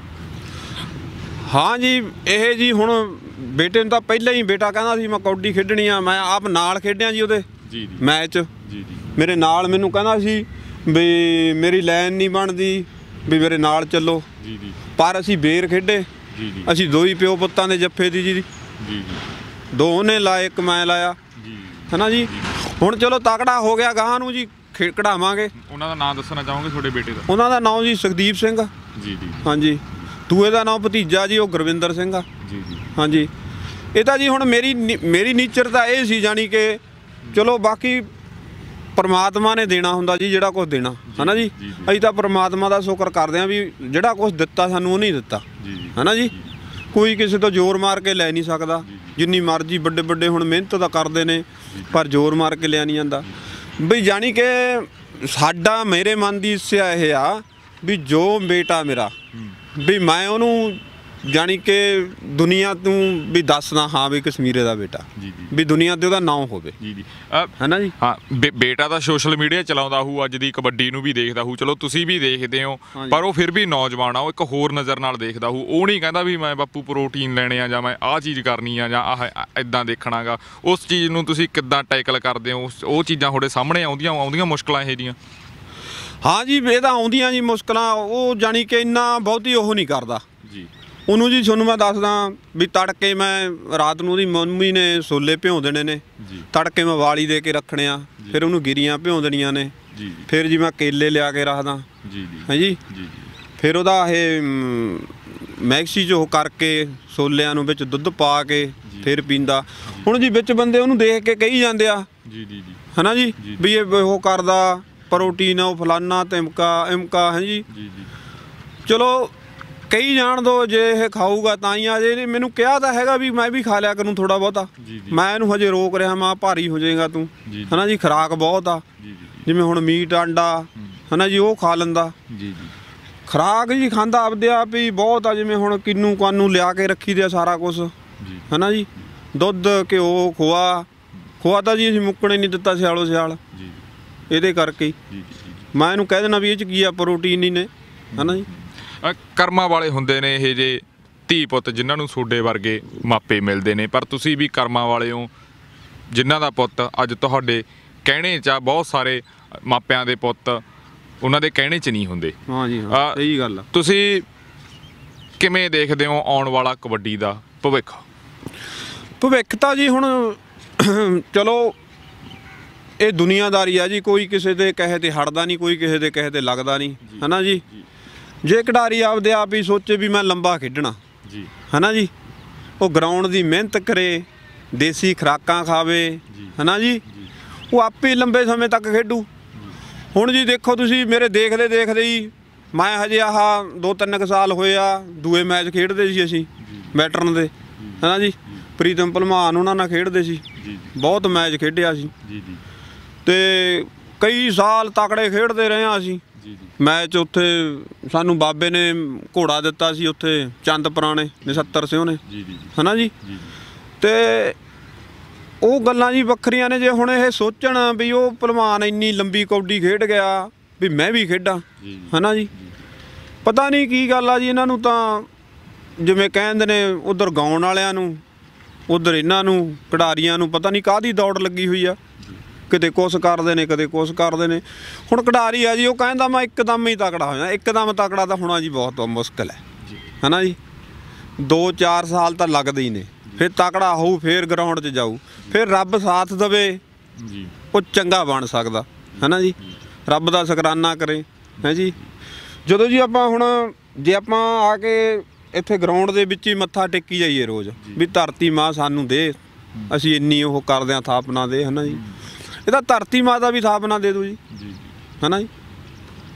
ਹਾਂ ਜੀ, ਇਹ ਜੀ ਹੁਣ ਬੇਟੇ ਨੂੰ ਤਾਂ ਪਹਿਲਾਂ ਹੀ ਬੇਟਾ ਕਹਿੰਦਾ ਸੀ ਮੈਂ ਕਬੱਡੀ ਖੇਡਣੀ ਆ, ਮੈਂ ਆਪ ਨਾਲ ਖੇਡਿਆ ਜੀ ਉਹਦੇ ਜੀ ਜੀ ਮੈਚ ਜੀ ਜੀ ਮੇਰੇ ਨਾਲ, ਮੈਨੂੰ ਕਹਿੰਦਾ ਸੀ ਵੀ ਮੇਰੀ ਲਾਈਨ ਨਹੀਂ ਬਣਦੀ ਵੀ ਮੇਰੇ ਨਾਲ ਚੱਲੋ ਜੀ ਜੀ, ਪਰ ਅਸੀਂ ਬੇਰ ਖੇਡੇ ਜੀ ਜੀ, ਅਸੀਂ ਦੋ ਹੀ ਪਿਓ ਪੁੱਤਾਂ ਦੇ ਜੱਫੇ ਦੀ ਜੀ ਜੀ ਜੀ, ਦੋ ਉਹਨੇ ਲਾਏ ਇੱਕ ਮੈਂ ਲਾਇਆ ਜੀ, ਹੈ ਨਾ ਜੀ। ਹੁਣ ਚਲੋ ਤਕੜਾ ਹੋ ਗਿਆ, ਗਾਹਾਂ ਨੂੰ ਜੀ ਖੇ ਕਢਾਵਾਂਗੇ। ਉਹਨਾਂ ਦਾ ਨਾਮ ਦੱਸਣਾ ਚਾਹੋਗੇ ਤੁਹਾਡੇ ਬੇਟੇ ਦਾ? ਉਹਨਾਂ ਦਾ ਨਾਮ ਜੀ ਸੁਖਦੀਪ ਸਿੰਘ ਜੀ ਜੀ, ਹਾਂਜੀ। ਦੂਏ ਦਾ ਨਾਮ ਭਤੀਜਾ ਜੀ, ਉਹ ਗੁਰਵਿੰਦਰ ਸਿੰਘ ਆ ਜੀ ਜੀ, ਹਾਂਜੀ। ਇਹ ਤਾਂ ਜੀ ਹੁਣ ਮੇਰੀ ਮੇਰੀ ਨੀਚਰ ਤਾਂ ਇਹ ਸੀ, ਜਾਣੀ ਕਿ ਚਲੋ ਬਾਕੀ ਪਰਮਾਤਮਾ ਨੇ ਦੇਣਾ ਹੁੰਦਾ ਜੀ ਜਿਹੜਾ ਕੁਛ ਦੇਣਾ, ਹੈ ਨਾ ਜੀ। ਅਸੀਂ ਤਾਂ ਪਰਮਾਤਮਾ ਦਾ ਸ਼ੁਕਰ ਕਰਦੇ ਹਾਂ ਵੀ ਜਿਹੜਾ ਕੁਛ ਦਿੱਤਾ ਸਾਨੂੰ ਉਹ ਨਹੀਂ ਦਿੱਤਾ, ਹੈ ਨਾ ਜੀ। ਕੋਈ ਕਿਸੇ ਤੋਂ ਜ਼ੋਰ ਮਾਰ ਕੇ ਲੈ ਨਹੀਂ ਸਕਦਾ, ਜਿੰਨੀ ਮਰਜ਼ੀ ਵੱਡੇ ਵੱਡੇ ਹੁਣ ਮਿਹਨਤ ਤਾਂ ਕਰਦੇ ਨੇ, ਪਰ ਜ਼ੋਰ ਮਾਰ ਕੇ ਲਿਆ ਨਹੀਂ ਜਾਂਦਾ ਬਈ। ਜਾਣੀ ਕਿ ਸਾਡਾ ਮੇਰੇ ਮਨ ਦੀ ਇੱਛਾ ਇਹ ਆ ਵੀ ਜੋ ਬੇਟਾ ਮੇਰਾ ਵੀ ਮੈਂ ਉਹਨੂੰ ਜਾਣੀ ਕਿ ਦੁਨੀਆ ਤੋਂ ਵੀ ਦੱਸਦਾ ਹਾਂ ਵੀ ਕਸ਼ਮੀਰੇ ਦਾ ਬੇਟਾ ਜੀ ਜੀ, ਵੀ ਦੁਨੀਆ ਤੇ ਉਹਦਾ ਨਾਮ ਹੋਵੇ ਜੀ ਜੀ, ਹੈ ਨਾ ਜੀ। ਹਾਂ, ਬੇਟਾ ਤਾਂ ਸੋਸ਼ਲ ਮੀਡੀਆ ਚਲਾਉਂਦਾ ਹੋਊ, ਅੱਜ ਦੀ ਕਬੱਡੀ ਨੂੰ ਵੀ ਦੇਖਦਾ ਹੋਊ, ਚਲੋ ਤੁਸੀਂ ਵੀ ਦੇਖਦੇ ਹੋ, ਪਰ ਉਹ ਫਿਰ ਵੀ ਨੌਜਵਾਨ ਆ, ਉਹ ਇੱਕ ਹੋਰ ਨਜ਼ਰ ਨਾਲ ਦੇਖਦਾ ਹੋਊ। ਉਹ ਨਹੀਂ ਕਹਿੰਦਾ ਵੀ ਮੈਂ ਬਾਪੂ ਪ੍ਰੋਟੀਨ ਲੈਣੇ ਆ, ਜਾਂ ਮੈਂ ਆਹ ਚੀਜ਼ ਕਰਨੀ ਆ, ਜਾਂ ਆਹ ਇੱਦਾਂ ਦੇਖਣਾਗਾ। ਉਸ ਚੀਜ਼ ਨੂੰ ਤੁਸੀਂ ਕਿੱਦਾਂ ਟੈਕਲ ਕਰਦੇ ਹੋ? ਉਹ ਚੀਜ਼ਾਂ ਤੁਹਾਡੇ ਸਾਹਮਣੇ ਆਉਂਦੀਆਂ ਆਉਂਦੀਆਂ ਮੁਸ਼ਕਲਾਂ ਇਹ ਜਿਹੀਆਂ? ਹਾਂ ਜੀ, ਇਹ ਤਾਂ ਆਉਂਦੀਆਂ ਜੀ ਮੁਸ਼ਕਲਾਂ। ਉਹ ਜਾਣੀ ਕਿ ਇੰਨਾ ਬਹੁਤੀ ਉਹ ਨਹੀਂ ਕਰਦਾ ਜੀ ਉਹਨੂੰ ਜੀ। ਤੁਹਾਨੂੰ ਮੈਂ ਦੱਸਦਾ ਵੀ ਤੜਕੇ ਮੈਂ ਰਾਤ ਨੂੰ ਉਹਦੀ ਮੰਮੀ ਨੇ ਛੋਲੇ ਭਿਉਂ ਦੇਣੇ ਨੇ ਜੀ, ਤੜਕੇ ਮੈਂ ਵਾਲੀ ਦੇ ਕੇ ਰੱਖਣੇ ਆ, ਫਿਰ ਉਹਨੂੰ ਗਿਰੀਆਂ ਭਿਉਂ ਦੇਣੀਆਂ ਨੇ ਜੀ, ਫਿਰ ਜੀ ਮੈਂ ਕੇਲੇ ਲਿਆ ਕੇ ਰੱਖਦਾ ਜੀ ਜੀ, ਹੈ ਜੀ ਜੀ। ਫਿਰ ਉਹਦਾ ਇਹ ਮੈਕਸੀ 'ਚ ਉਹ ਕਰਕੇ ਛੋਲਿਆਂ ਨੂੰ ਵਿੱਚ ਦੁੱਧ ਪਾ ਕੇ ਫਿਰ ਪੀਂਦਾ। ਹੁਣ ਜੀ ਵਿੱਚ ਬੰਦੇ ਉਹਨੂੰ ਦੇਖ ਕੇ ਕਹੀ ਜਾਂਦੇ ਆ ਜੀ ਜੀ ਜੀ, ਹੈ ਨਾ ਜੀ, ਵੀ ਇਹ ਉਹ ਕਰਦਾ ਪ੍ਰੋਟੀਨ, ਉਹ ਫਲਾਨਾ ਤਿਮਕਾ ਇਮਕਾ, ਹੈ ਜੀ ਜੀ। ਚਲੋ ਕਈ ਜਾਣ ਦੋ, ਜੇ ਇਹ ਖਾਊਗਾ ਤਾਂ ਹੀ ਆ। ਜੇ ਮੈਨੂੰ ਕਿਹਾ ਤਾਂ ਹੈਗਾ ਵੀ ਮੈਂ ਵੀ ਖਾ ਲਿਆ ਕਰੂੰ ਥੋੜਾ ਬਹੁਤਾ, ਮੈਂ ਇਹਨੂੰ ਹਜੇ ਰੋਕ ਰਿਹਾ, ਮੈਂ ਭਾਰੀ ਹੋ ਜਾਏਗਾ ਤੂੰ, ਹੈ ਨਾ ਜੀ। ਖੁਰਾਕ ਬਹੁਤ ਆ, ਜਿਵੇਂ ਹੁਣ ਮੀਟ ਆਂਡਾ, ਹੈ ਨਾ ਜੀ, ਉਹ ਖਾ ਲੈਂਦਾ ਜੀ ਜੀ। ਖੁਰਾਕ ਜੀ ਖਾਂਦਾ ਆਪਦੇ ਆਪ ਹੀ ਬਹੁਤ ਆ, ਜਿਵੇਂ ਹੁਣ ਕਿੰਨੂ ਕਾਨੂੰ ਲਿਆ ਕੇ ਰੱਖੀ ਦੇ ਸਾਰਾ ਕੁਛ, ਹੈ ਨਾ ਜੀ। ਦੁੱਧ ਘਿਓ ਖੋਆ ਖੋਆ ਤਾਂ ਜੀ ਅਸੀਂ ਮੁੱਕਣੇ ਨਹੀਂ ਦਿੱਤਾ ਸਿਆਲੋ ਸਿਆਲ, ਇਹਦੇ ਕਰਕੇ ਮੈਂ ਇਹਨੂੰ ਕਹਿ ਦੇਣਾ ਵੀ ਇਹ 'ਚ ਕੀ ਆ, ਪ੍ਰੋਟੀਨ ਹੀ ਨੇ, ਹੈ ਨਾ ਜੀ। ਕਰਮਾਂ ਵਾਲੇ ਹੁੰਦੇ ਨੇ ਇਹ ਜੇ ਧੀ ਪੁੱਤ ਜਿਨ੍ਹਾਂ ਨੂੰ ਤੁਹਾਡੇ ਵਰਗੇ ਮਾਪੇ ਮਿਲਦੇ ਨੇ, ਪਰ ਤੁਸੀਂ ਵੀ ਕਰਮਾਂ ਵਾਲੇ ਹੋ ਜਿਨ੍ਹਾਂ ਦਾ ਪੁੱਤ ਅੱਜ ਤੁਹਾਡੇ ਕਹਿਣੇ 'ਚ ਆ। ਬਹੁਤ ਸਾਰੇ ਮਾਪਿਆਂ ਦੇ ਪੁੱਤ ਉਹਨਾਂ ਦੇ ਕਹਿਣੇ 'ਚ ਨਹੀਂ ਹੁੰਦੇ। ਹਾਂ ਜੀ, ਹਾਂ, ਸਹੀ ਗੱਲ ਆ। ਤੁਸੀਂ ਕਿਵੇਂ ਦੇਖਦੇ ਹੋ ਆਉਣ ਵਾਲਾ ਕਬੱਡੀ ਦਾ ਭਵਿੱਖ? ਭਵਿੱਖ ਤਾਂ ਜੀ ਹੁਣ ਚਲੋ ਇਹ ਦੁਨੀਆਦਾਰੀ ਆ ਜੀ, ਕੋਈ ਕਿਸੇ ਦੇ ਕਹੇ ਤੇ ਹਟਦਾ ਨਹੀਂ, ਕੋਈ ਕਿਸੇ ਦੇ ਕਹੇ ਤੇ ਲੱਗਦਾ ਨਹੀਂ, ਹੈ ਨਾ ਜੀ। ਜੇ ਖਿਡਾਰੀ ਆਪਦੇ ਆਪ ਹੀ ਸੋਚੇ ਵੀ ਮੈਂ ਲੰਬਾ ਖੇਡਣਾ ਜੀ, ਹੈ ਨਾ ਜੀ, ਉਹ ਗਰਾਊਂਡ ਦੀ ਮਿਹਨਤ ਕਰੇ, ਦੇਸੀ ਖੁਰਾਕਾਂ ਖਾਵੇ, ਹੈ ਨਾ ਜੀ, ਉਹ ਆਪੇ ਲੰਬੇ ਸਮੇਂ ਤੱਕ ਖੇਡੂ। ਹੁਣ ਜੀ ਦੇਖੋ ਤੁਸੀਂ, ਮੇਰੇ ਦੇਖਦੇ ਦੇਖਦੇ ਹੀ ਮੈਂ ਹਜੇ ਆਹ ਦੋ ਤਿੰਨ ਕੁ ਸਾਲ ਹੋਏ ਆ, ਦੂਏ ਮੈਚ ਖੇਡਦੇ ਸੀ ਅਸੀਂ ਵੈਟਰਨ ਦੇ, ਹੈ ਨਾ ਜੀ। ਪ੍ਰੀਤਮ ਭਲਵਾਨ ਉਹਨਾਂ ਨਾਲ ਖੇਡਦੇ ਸੀ, ਬਹੁਤ ਮੈਚ ਖੇਡਿਆ ਸੀ ਤੇ ਕਈ ਸਾਲ ਤਕੜੇ ਖੇਡਦੇ ਰਹੇ ਹਾਂ ਅਸੀਂ ਮੈਚ। ਉੱਥੇ ਸਾਨੂੰ ਬਾਬੇ ਨੇ ਘੋੜਾ ਦਿੱਤਾ ਸੀ ਉੱਥੇ ਚੰਦ ਪੁਰਾਣੇ ਨਛੱਤਰ ਸਿੰਘ ਨੇ, ਹੈ ਨਾ ਜੀ। ਤੇ ਉਹ ਗੱਲਾਂ ਜੀ ਵੱਖਰੀਆਂ ਨੇ। ਜੇ ਹੁਣ ਇਹ ਸੋਚਣ ਵੀ ਉਹ ਭਲਵਾਨ ਇੰਨੀ ਲੰਬੀ ਕਬੱਡੀ ਖੇਡ ਗਿਆ ਵੀ ਮੈਂ ਵੀ ਖੇਡਾਂ, ਹੈ ਨਾ ਜੀ, ਪਤਾ ਨਹੀਂ ਕੀ ਗੱਲ ਆ ਜੀ ਇਹਨਾਂ ਨੂੰ। ਤਾਂ ਜਿਵੇਂ ਕਹਿੰਦੇ ਨੇ ਉੱਧਰ ਗਾਉਣ ਵਾਲਿਆਂ ਨੂੰ, ਉੱਧਰ ਇਹਨਾਂ ਨੂੰ ਖਿਡਾਰੀਆਂ ਨੂੰ ਪਤਾ ਨਹੀਂ ਕਾਹਦੀ ਦੌੜ ਲੱਗੀ ਹੋਈ ਆ, ਕਿਤੇ ਕੁਛ ਕਰਦੇ ਨੇ ਕਦੇ ਕੁਛ ਕਰਦੇ ਨੇ। ਹੁਣ ਖਿਡਾਰੀ ਆ ਜੀ, ਉਹ ਕਹਿੰਦਾ ਮੈਂ ਇੱਕਦਮ ਹੀ ਤਕੜਾ ਹੋ ਜਾਣਾ, ਇੱਕਦਮ ਤਕੜਾ ਤਾਂ ਹੋਣਾ ਜੀ ਬਹੁਤ ਮੁਸ਼ਕਿਲ ਹੈ, ਹੈ ਨਾ ਜੀ। ਦੋ ਚਾਰ ਸਾਲ ਤਾਂ ਲੱਗਦੇ ਹੀ ਨੇ, ਫਿਰ ਤਕੜਾ ਹੋਊ, ਫਿਰ ਗਰਾਊਂਡ 'ਚ ਜਾਊ, ਫਿਰ ਰੱਬ ਸਾਥ ਦੇਵੇ ਉਹ ਚੰਗਾ ਬਣ ਸਕਦਾ, ਹੈ ਨਾ ਜੀ। ਰੱਬ ਦਾ ਸ਼ੁਕਰਾਨਾ ਕਰੇ, ਹੈ ਜੀ। ਜਦੋਂ ਜੀ ਆਪਾਂ ਹੁਣ ਜੇ ਆਪਾਂ ਆ ਕੇ ਇੱਥੇ ਗਰਾਊਂਡ ਦੇ ਵਿੱਚ ਹੀ ਮੱਥਾ ਟੇਕੀ ਜਾਈਏ ਰੋਜ਼ ਵੀ ਧਰਤੀ ਮਾਂ ਸਾਨੂੰ ਦੇ, ਅਸੀਂ ਇੰਨੀ ਉਹ ਕਰਦੇ ਹਾਂ ਥਾਪਨਾ ਦੇ, ਹੈ ਨਾ ਜੀ। ਇਹ ਤਾਂ ਧਰਤੀ ਮਾਂ ਦਾ ਵੀ ਥਾਪਨਾ ਦੇ ਦੂ ਜੀ, ਹੈ ਨਾ ਜੀ।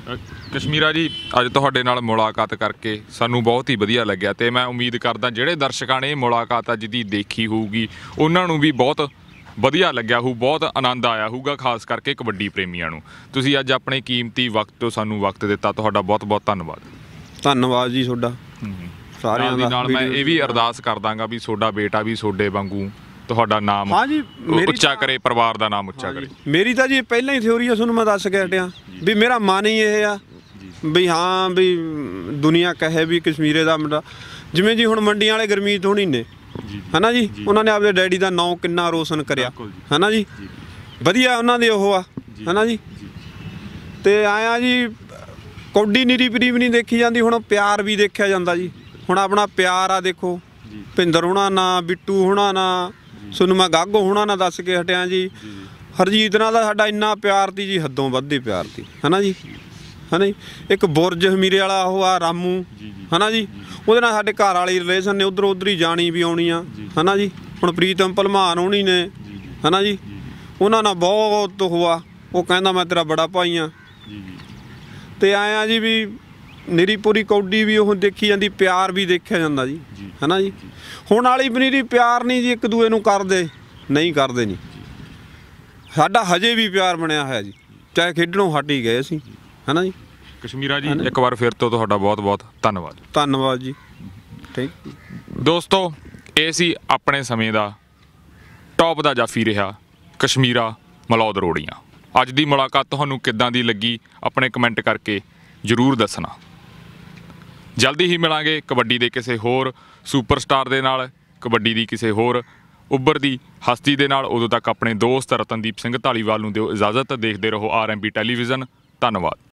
ਕਸ਼ਮੀਰਾ ਜੀ, ਅੱਜ ਤੁਹਾਡੇ ਨਾਲ ਮੁਲਾਕਾਤ ਕਰਕੇ ਸਾਨੂੰ ਬਹੁਤ ਹੀ ਵਧੀਆ ਲੱਗਿਆ ਤੇ ਮੈਂ ਉਮੀਦ ਕਰਦਾ ਜਿਹੜੇ ਦਰਸ਼ਕਾਂ ਨੇ ਇਹ ਮੁਲਾਕਾਤ ਅੱਜ ਦੀ ਦੇਖੀ ਹੋਊਗੀ ਉਹਨਾਂ ਨੂੰ ਵੀ ਬਹੁਤ ਵਧੀਆ ਲੱਗਿਆ ਹੋਊ, ਬਹੁਤ ਆਨੰਦ ਆਇਆ ਹੋਊਗਾ, ਖਾਸ ਕਰਕੇ ਕਬੱਡੀ ਪ੍ਰੇਮੀਆਂ ਨੂੰ। ਤੁਸੀਂ ਅੱਜ ਆਪਣੇ ਕੀਮਤੀ ਵਕਤ ਤੋਂ ਸਾਨੂੰ ਵਕਤ ਦਿੱਤਾ, ਤੁਹਾਡਾ ਬਹੁਤ ਬਹੁਤ ਧੰਨਵਾਦ। ਧੰਨਵਾਦ ਜੀ ਤੁਹਾਡਾ ਸਾਰਿਆਂ ਨਾਲ ਦੀ ਦਾ। ਨਾਲ ਮੈਂ ਇਹ ਵੀ ਅਰਦਾਸ ਕਰਦਾਂਗਾ ਵੀ ਤੁਹਾਡਾ ਬੇਟਾ ਵੀ ਤੁਹਾਡੇ ਵਾਂਗੂ ਤੁਹਾਡਾ ਨਾਮ ਹਾਂ ਜੀ, ਮੇਰੀ ਉੱਚਾ ਕਰੇ, ਪਰਿਵਾਰ ਦਾ ਨਾਮ ਉੱਚਾ ਕਰੇ। ਮੇਰੀ ਤਾਂ ਜੀ ਪਹਿਲਾਂ ਹੀ ਥਿਉਰੀ ਆ, ਤੁਹਾਨੂੰ ਮੈਂ ਦੱਸ ਕੇ ਹਟਿਆ ਵੀ ਮੇਰਾ ਮਨ ਹੀ ਇਹ ਆ ਵੀ ਹਾਂ ਵੀ ਦੁਨੀਆ ਕਹੇ ਵੀ ਕਸ਼ਮੀਰੇ ਦਾ ਮੁੰਡਾ, ਜਿਵੇਂ ਜੀ ਹੁਣ ਮੰਡੀਆਂ ਵਾਲੇ ਗੁਰਮੀਤ ਹੋਣੀ ਨੇ ਹਨਾ ਜੀ, ਉਹਨਾਂ ਨੇ ਆਪਦੇ ਡੈਡੀ ਦਾ ਨਾਂ ਕਿੰਨਾ ਰੋਸ਼ਨ ਕਰਿਆ ਹਨਾ ਜੀ, ਵਧੀਆ ਉਹਨਾਂ ਦੇ ਉਹ ਆ ਹਨਾ ਜੀ। ਤੇ ਆਇਆ ਜੀ ਕੌਡੀ ਨੀਰੀ ਪਰੀ ਵੀ ਨਹੀਂ ਦੇਖੀ ਜਾਂਦੀ, ਹੁਣ ਪਿਆਰ ਵੀ ਦੇਖਿਆ ਜਾਂਦਾ ਜੀ। ਹੁਣ ਆਪਣਾ ਪਿਆਰ ਆ ਦੇਖੋ, ਭਿੰਦਰ ਹੋਣਾ ਨਾ, ਬਿੱਟੂ ਹੋਣਾ ਨਾ, ਤੁਹਾਨੂੰ ਮੈਂ ਗਾਗੋ ਹੋਣਾ ਨਾ ਦੱਸ ਕੇ ਹਟਿਆ ਜੀ। ਹਰਜੀਤ ਨਾਲ ਦਾ ਸਾਡਾ ਇੰਨਾ ਪਿਆਰ ਤੀ ਜੀ, ਹੱਦੋਂ ਵੱਧ ਹੀ ਪਿਆਰ ਤੀ ਹਨਾ ਜੀ, ਹਨਾ ਜੀ। ਇੱਕ ਬੁਰਜ ਹਮੀਰੇ ਵਾਲਾ ਉਹ ਆ ਰਾਮੂ ਹਨਾ ਜੀ, ਉਹਦੇ ਨਾਲ ਸਾਡੇ ਘਰ ਵਾਲੀ ਰਿਲੇਸ਼ਨ ਨੇ, ਉੱਧਰ ਉੱਧਰ ਹੀ ਜਾਣੀ ਵੀ ਆਉਣੀ ਆ ਹਨਾ ਜੀ। ਹੁਣ ਪ੍ਰੀਤਮ ਭਲਮਾਨ ਹੋਣੀ ਨੇ ਹਨਾ ਜੀ, ਉਹਨਾਂ ਨਾਲ ਬਹੁਤ ਉਹ ਆ, ਉਹ ਕਹਿੰਦਾ ਮੈਂ ਤੇਰਾ ਬੜਾ ਭਾਈ ਆ। ਤੇ ਆਇਆ ਜੀ ਵੀ ਨਿਰੀ ਪੂਰੀ ਕੌਡੀ ਵੀ ਉਹ ਦੇਖੀ ਜਾਂਦੀ, ਪਿਆਰ ਵੀ ਦੇਖਿਆ ਜਾਂਦਾ ਜੀ ਹਨਾ ਜੀ। ਹੁਣ ਵਾਲੀ ਪਨੀਰੀ ਪਿਆਰ ਨਹੀਂ ਜੀ, ਇੱਕ ਦੂਏ ਨੂੰ ਕਰਦੇ ਨਹੀਂ ਕਰਦੇ ਨਹੀਂ। ਸਾਡਾ ਹਜੇ ਵੀ ਪਿਆਰ ਬਣਿਆ ਹੋਇਆ ਜੀ, ਚਾਹੇ ਖੇਡਣੋਂ ਹਟ ਹੀ ਗਏ ਅਸੀਂ ਹਨਾ ਜੀ। ਕਸ਼ਮੀਰਾ ਜੀ, ਇੱਕ ਵਾਰ ਫਿਰ ਤੋਂ ਤੁਹਾਡਾ ਬਹੁਤ ਬਹੁਤ ਧੰਨਵਾਦ। ਧੰਨਵਾਦ ਜੀ, ਥੈਂਕ ਯੂ। ਦੋਸਤੋ, ਇਹ ਸੀ ਆਪਣੇ ਸਮੇਂ ਦਾ ਟੌਪ ਦਾ ਜਾਫੀ ਰਿਹਾ ਕਸ਼ਮੀਰਾ ਮਲੌਦ ਰੋੜੀਆਂ। ਅੱਜ ਦੀ ਮੁਲਾਕਾਤ ਤੁਹਾਨੂੰ ਕਿੱਦਾਂ ਦੀ ਲੱਗੀ ਆਪਣੇ ਕਮੈਂਟ ਕਰਕੇ ਜ਼ਰੂਰ ਦੱਸਣਾ। ਜਲਦੀ ਹੀ ਮਿਲਾਂਗੇ ਕਬੱਡੀ ਦੇ ਕਿਸੇ ਹੋਰ ਸੁਪਰਸਟਾਰ ਦੇ ਨਾਲ, ਕਬੱਡੀ ਦੀ ਕਿਸੇ ਹੋਰ ਉੱਭਰਦੀ ਹਸਤੀ ਦੇ ਨਾਲ। ਉਦੋਂ ਤੱਕ ਆਪਣੇ ਦੋਸਤ ਰਤਨਦੀਪ ਸਿੰਘ ਢਾਲੀਵਾਲ ਨੂੰ ਦਿਓ ਇਜਾਜ਼ਤ। ਦੇਖਦੇ ਰਹੋ ਆਰ ਐਮ ਬੀ ਟੈਲੀਵਿਜ਼ਨ। ਧੰਨਵਾਦ।